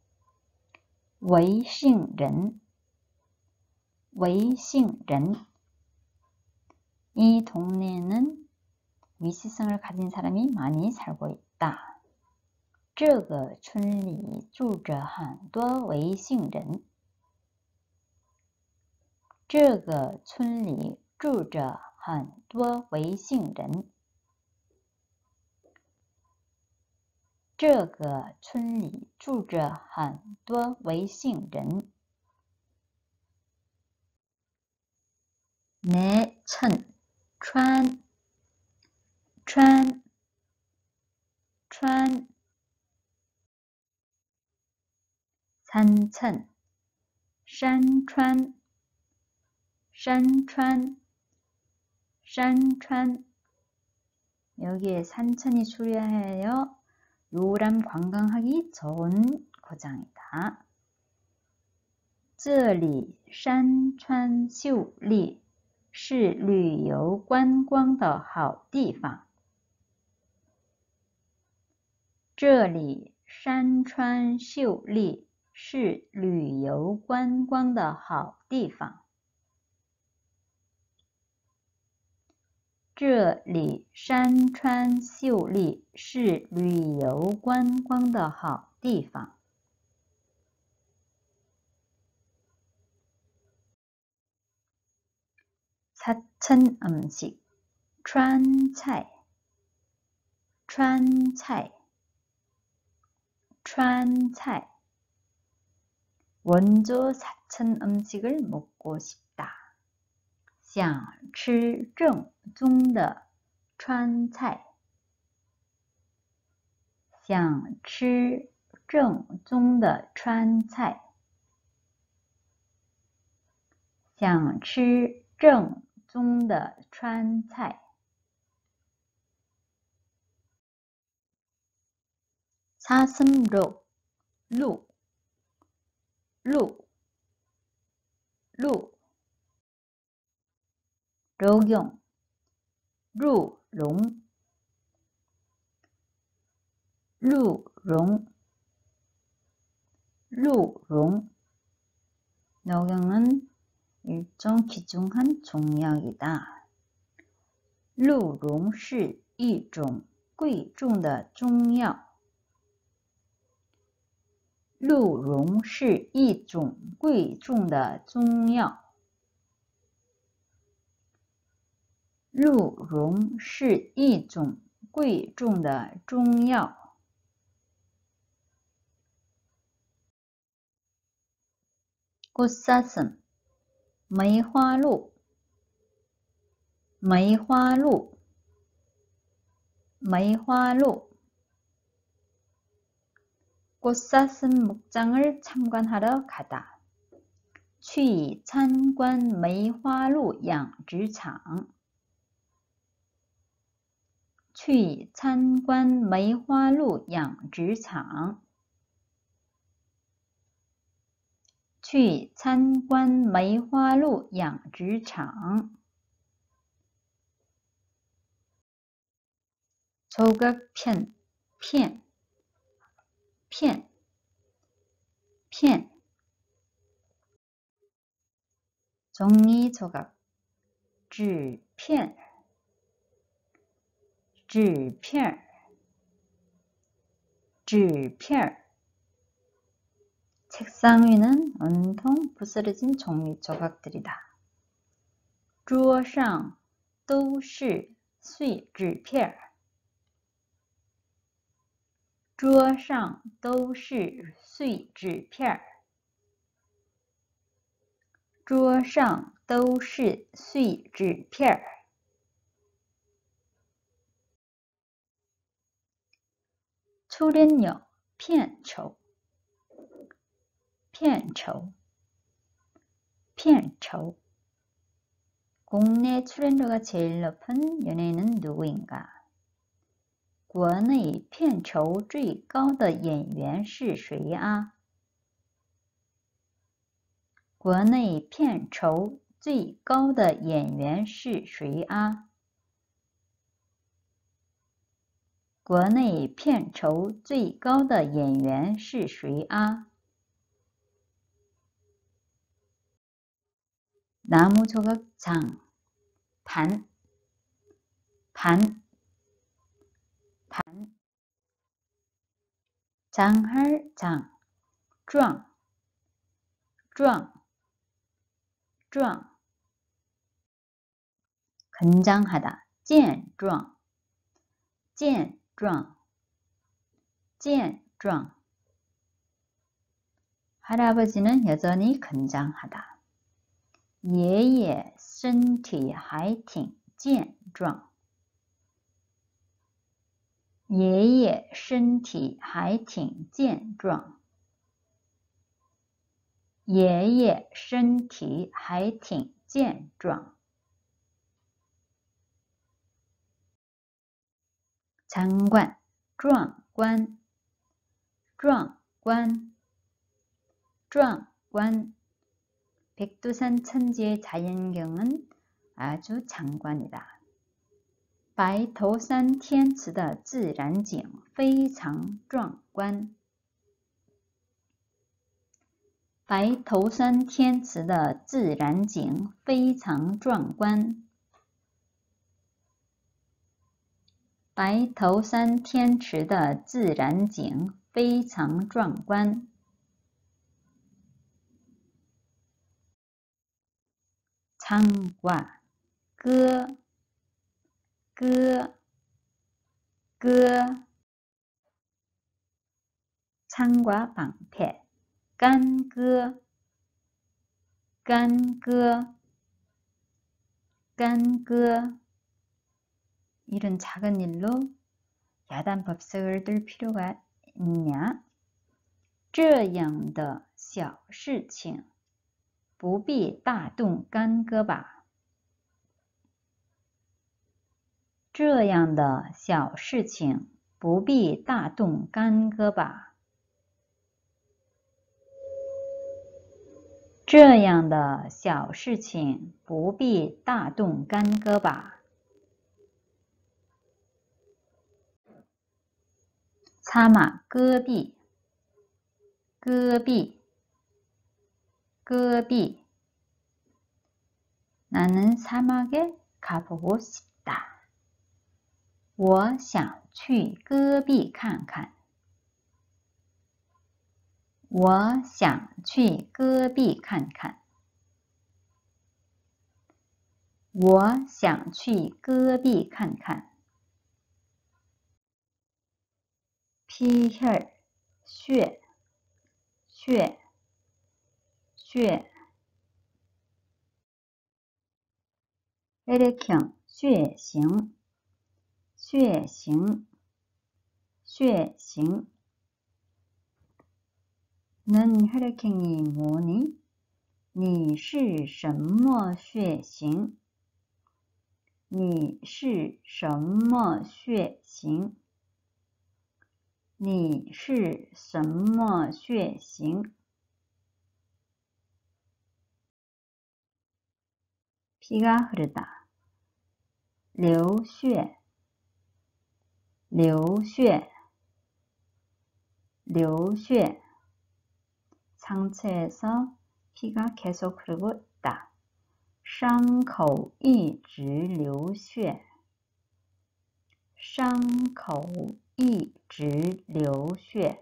외싱人 이 동네에는 위시성을 가진 사람이 많이 살고 있다. 这个村里住着很多维姓人这个村里住着很多维姓人。这个村里住着很多维姓人。내 천, 천, 천, 천. 산천, 산천, 산천, 산천. 여기에 산천이 출연하여 요람 관광하기 좋은 고장이다. 这里山川秀丽，是旅游观光的好地方。这里山川秀丽，是旅游观光的好地方。这里山川秀丽，是旅游观光的好地方。사천 음식,川菜,川菜,川菜. 원조 사천 음식을 먹고 싶다. 想吃正宗的川菜。想吃正宗的川菜。想吃正宗的川菜。사슴로, 鹿，鹿，鹿。鹿用，鹿茸，鹿茸，鹿茸。녹용은 일종 귀중한 종약이다. 鹿茸是一种贵重的中药。鹿茸是一种贵重的中药。鹿茸是一种贵重的中药。꽃사슴, 梅花鹿，梅花鹿，梅花鹿。꽃사슴 목장을 참관하러 가다. 去参观梅花鹿养殖场。去参观梅花鹿养殖场。去参观梅花鹿养殖场。조각편, 片，片，片。종이조각, 纸片，纸片，纸片。책상 위는 온통 부스러진 종이 조각들이다. 桌上都是碎纸片。桌上都是碎纸片。桌上都是碎纸片。출연료, 片酬，片酬，片酬。국내 출연료가 제일 높은 연예인은 누구인가? 国内片酬最高的演员是谁啊？国内片酬最高的演员是谁啊？国内片酬最高的演员是谁啊？ 나무 조각 장, 반, 반, 반. 장할 장, 状，状，状。 건장하다, 健壮, 健壮, 健壮. 할아버지는 여전히 건장하다. 爷爷身体还挺健壮. 爷爷身体还挺健壮. 爷爷身体还挺健壮. 장관, 壮观, 壮观, 壮观. 백두산 천지의 자연경은 아주 장관이다. 白头山天池的自然景非常壮观。白头山天池的自然景非常壮观。白头山天池的自然景非常壮观。창과歌歌歌 창과 방패干戈干戈干戈 이런 작은 일로 야단법석을 들 필요가 있냐? 这样的小事情不必大动干戈吧。这样的小事情不必大动干戈吧。这样的小事情不必大动干戈吧。사막戈壁戈壁戈壁 나는 사막에 가보고 싶다. 我想去戈壁看看。我想去戈壁看看。我想去戈壁看看。피혈血血血 혈액형 血型血型血型 넌 혈액형이 뭐니? 你是什么血型？你是什么血型？你是什么血型？ 피가 흐르다 流血流血流血 상처에서 피가 계속 흐르고 있다. 伤口一直流血伤口一直流血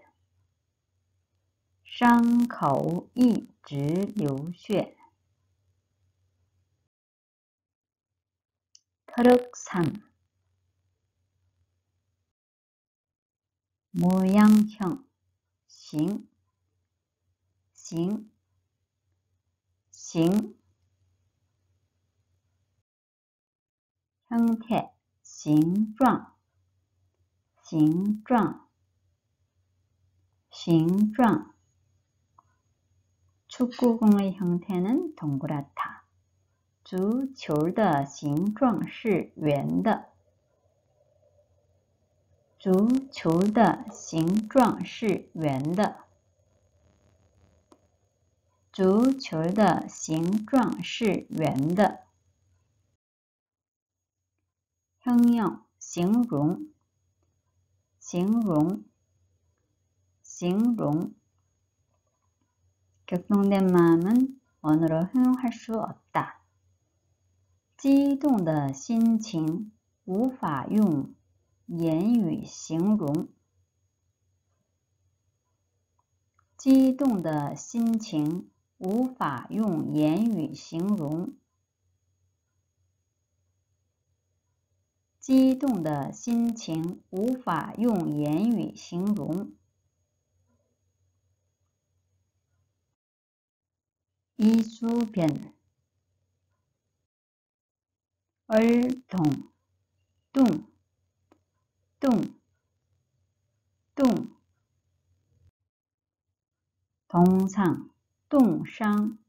伤口一直流血 트럭산 모양형 形形形 형태 形状形状形状 축구공의 형태는 동그랗다. 足球的形状是圆的。足球的形状是圆的。足球的形状是圆的。형용, 形容形容形容 격동된 마음은 언어로 형용할 수 없다. 激动的心情无法用言语形容。激动的心情无法用言语形容。 激动的心情无法用言语形容。이수변 얼통 뚱 동상 뚱상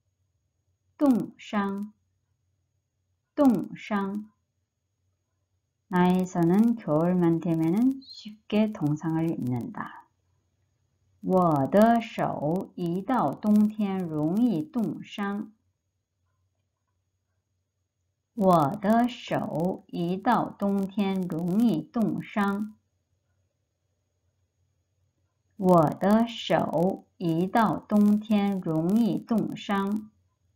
나에서는 겨울만 되면은 쉽게 동상을 입는다. 我的手一到冬天容易冻伤。我的手一到冬天容易冻伤。我的手一到冬天容易冻伤。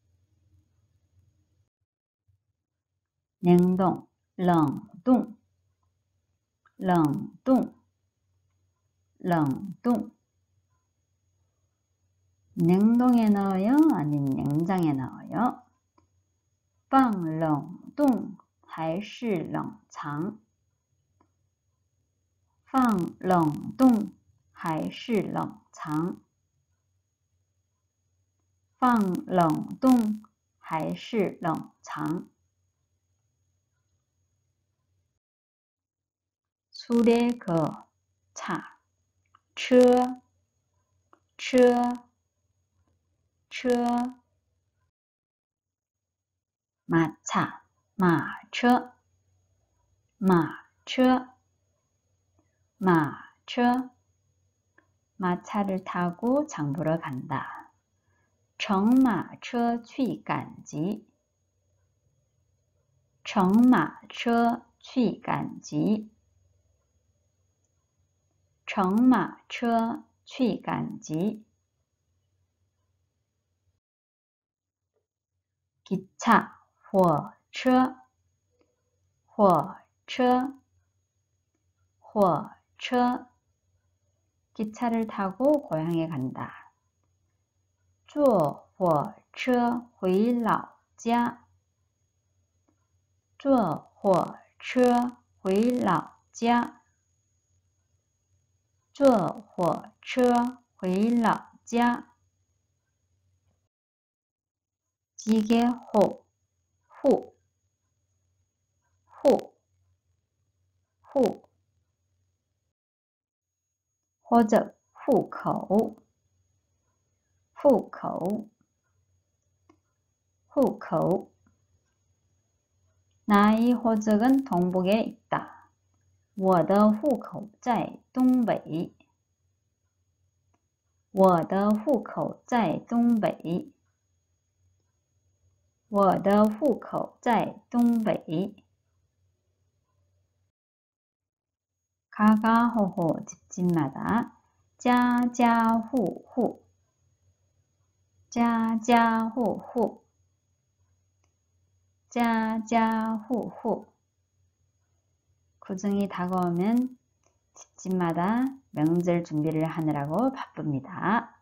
冷冻，冷冻，冷冻，冷冻。냉동에 넣어요? 아니면 냉장에 넣어요? 放冷冻还是冷藏？放冷冻还是冷藏？放冷冻还是冷藏？ 술에 거, 차, 车 마차, 马车 마차를 타고 장 보러 간다. 乘马车去赶集 乘马车去赶集 乘马车去赶集 기차, 火车 기차를 타고 고향에 간다. 坐火车回老家 坐火车回老家 坐火车回老家 기계 호, 후 或者户口 나의 호적은 동북에 있다. 我的户口在东北 我的户口在东北 我的户口在东北 가가호호 집집마다 家家户户 家家户户 家家户户 구정이 다가오면 집집마다 명절 준비를 하느라고 바쁩니다.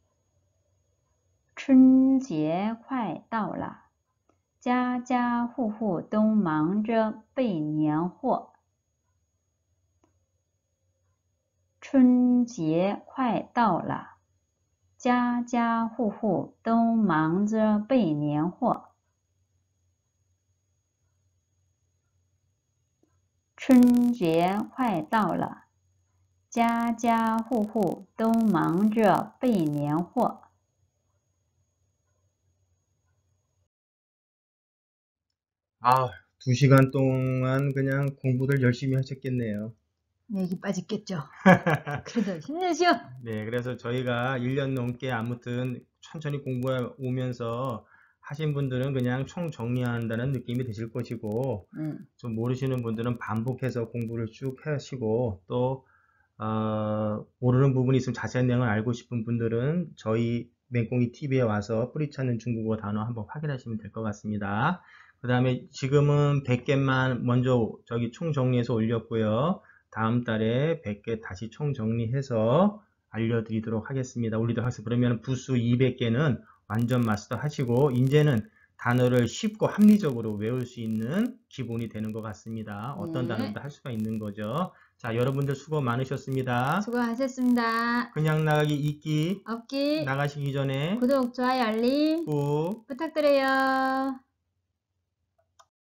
春节快到了家家户户都忙着备年货。春节快到了，家家户户都忙着备年货。春节快到了，家家户户都忙着备年货。 2시간 동안 그냥 공부를 열심히 하셨겠네요. 맥이 빠졌겠죠. 그래도 힘내죠. 네, 그래서 저희가 1년 넘게 아무튼 천천히 공부해 오면서 하신 분들은 그냥 총 정리한다는 느낌이 드실 것이고, 좀 모르시는 분들은 반복해서 공부를 쭉 하시고, 또, 모르는 부분이 있으면 자세한 내용을 알고 싶은 분들은 저희 맹꽁이 TV에 와서 뿌리찾는 중국어 단어 한번 확인하시면 될 것 같습니다. 그 다음에 지금은 100개만 먼저 저기 총 정리해서 올렸고요. 다음 달에 100개 다시 총 정리해서 알려드리도록 하겠습니다. 올리도록 하겠습니다. 그러면 부수 200개는 완전 마스터 하시고, 이제는 단어를 쉽고 합리적으로 외울 수 있는 기본이 되는 것 같습니다. 어떤 네. 단어도 할 수가 있는 거죠. 자, 여러분들 수고 많으셨습니다. 수고하셨습니다. 그냥 나가기 읽기 없기, 나가시기 전에 구독, 좋아요, 알림 꼭 부탁드려요.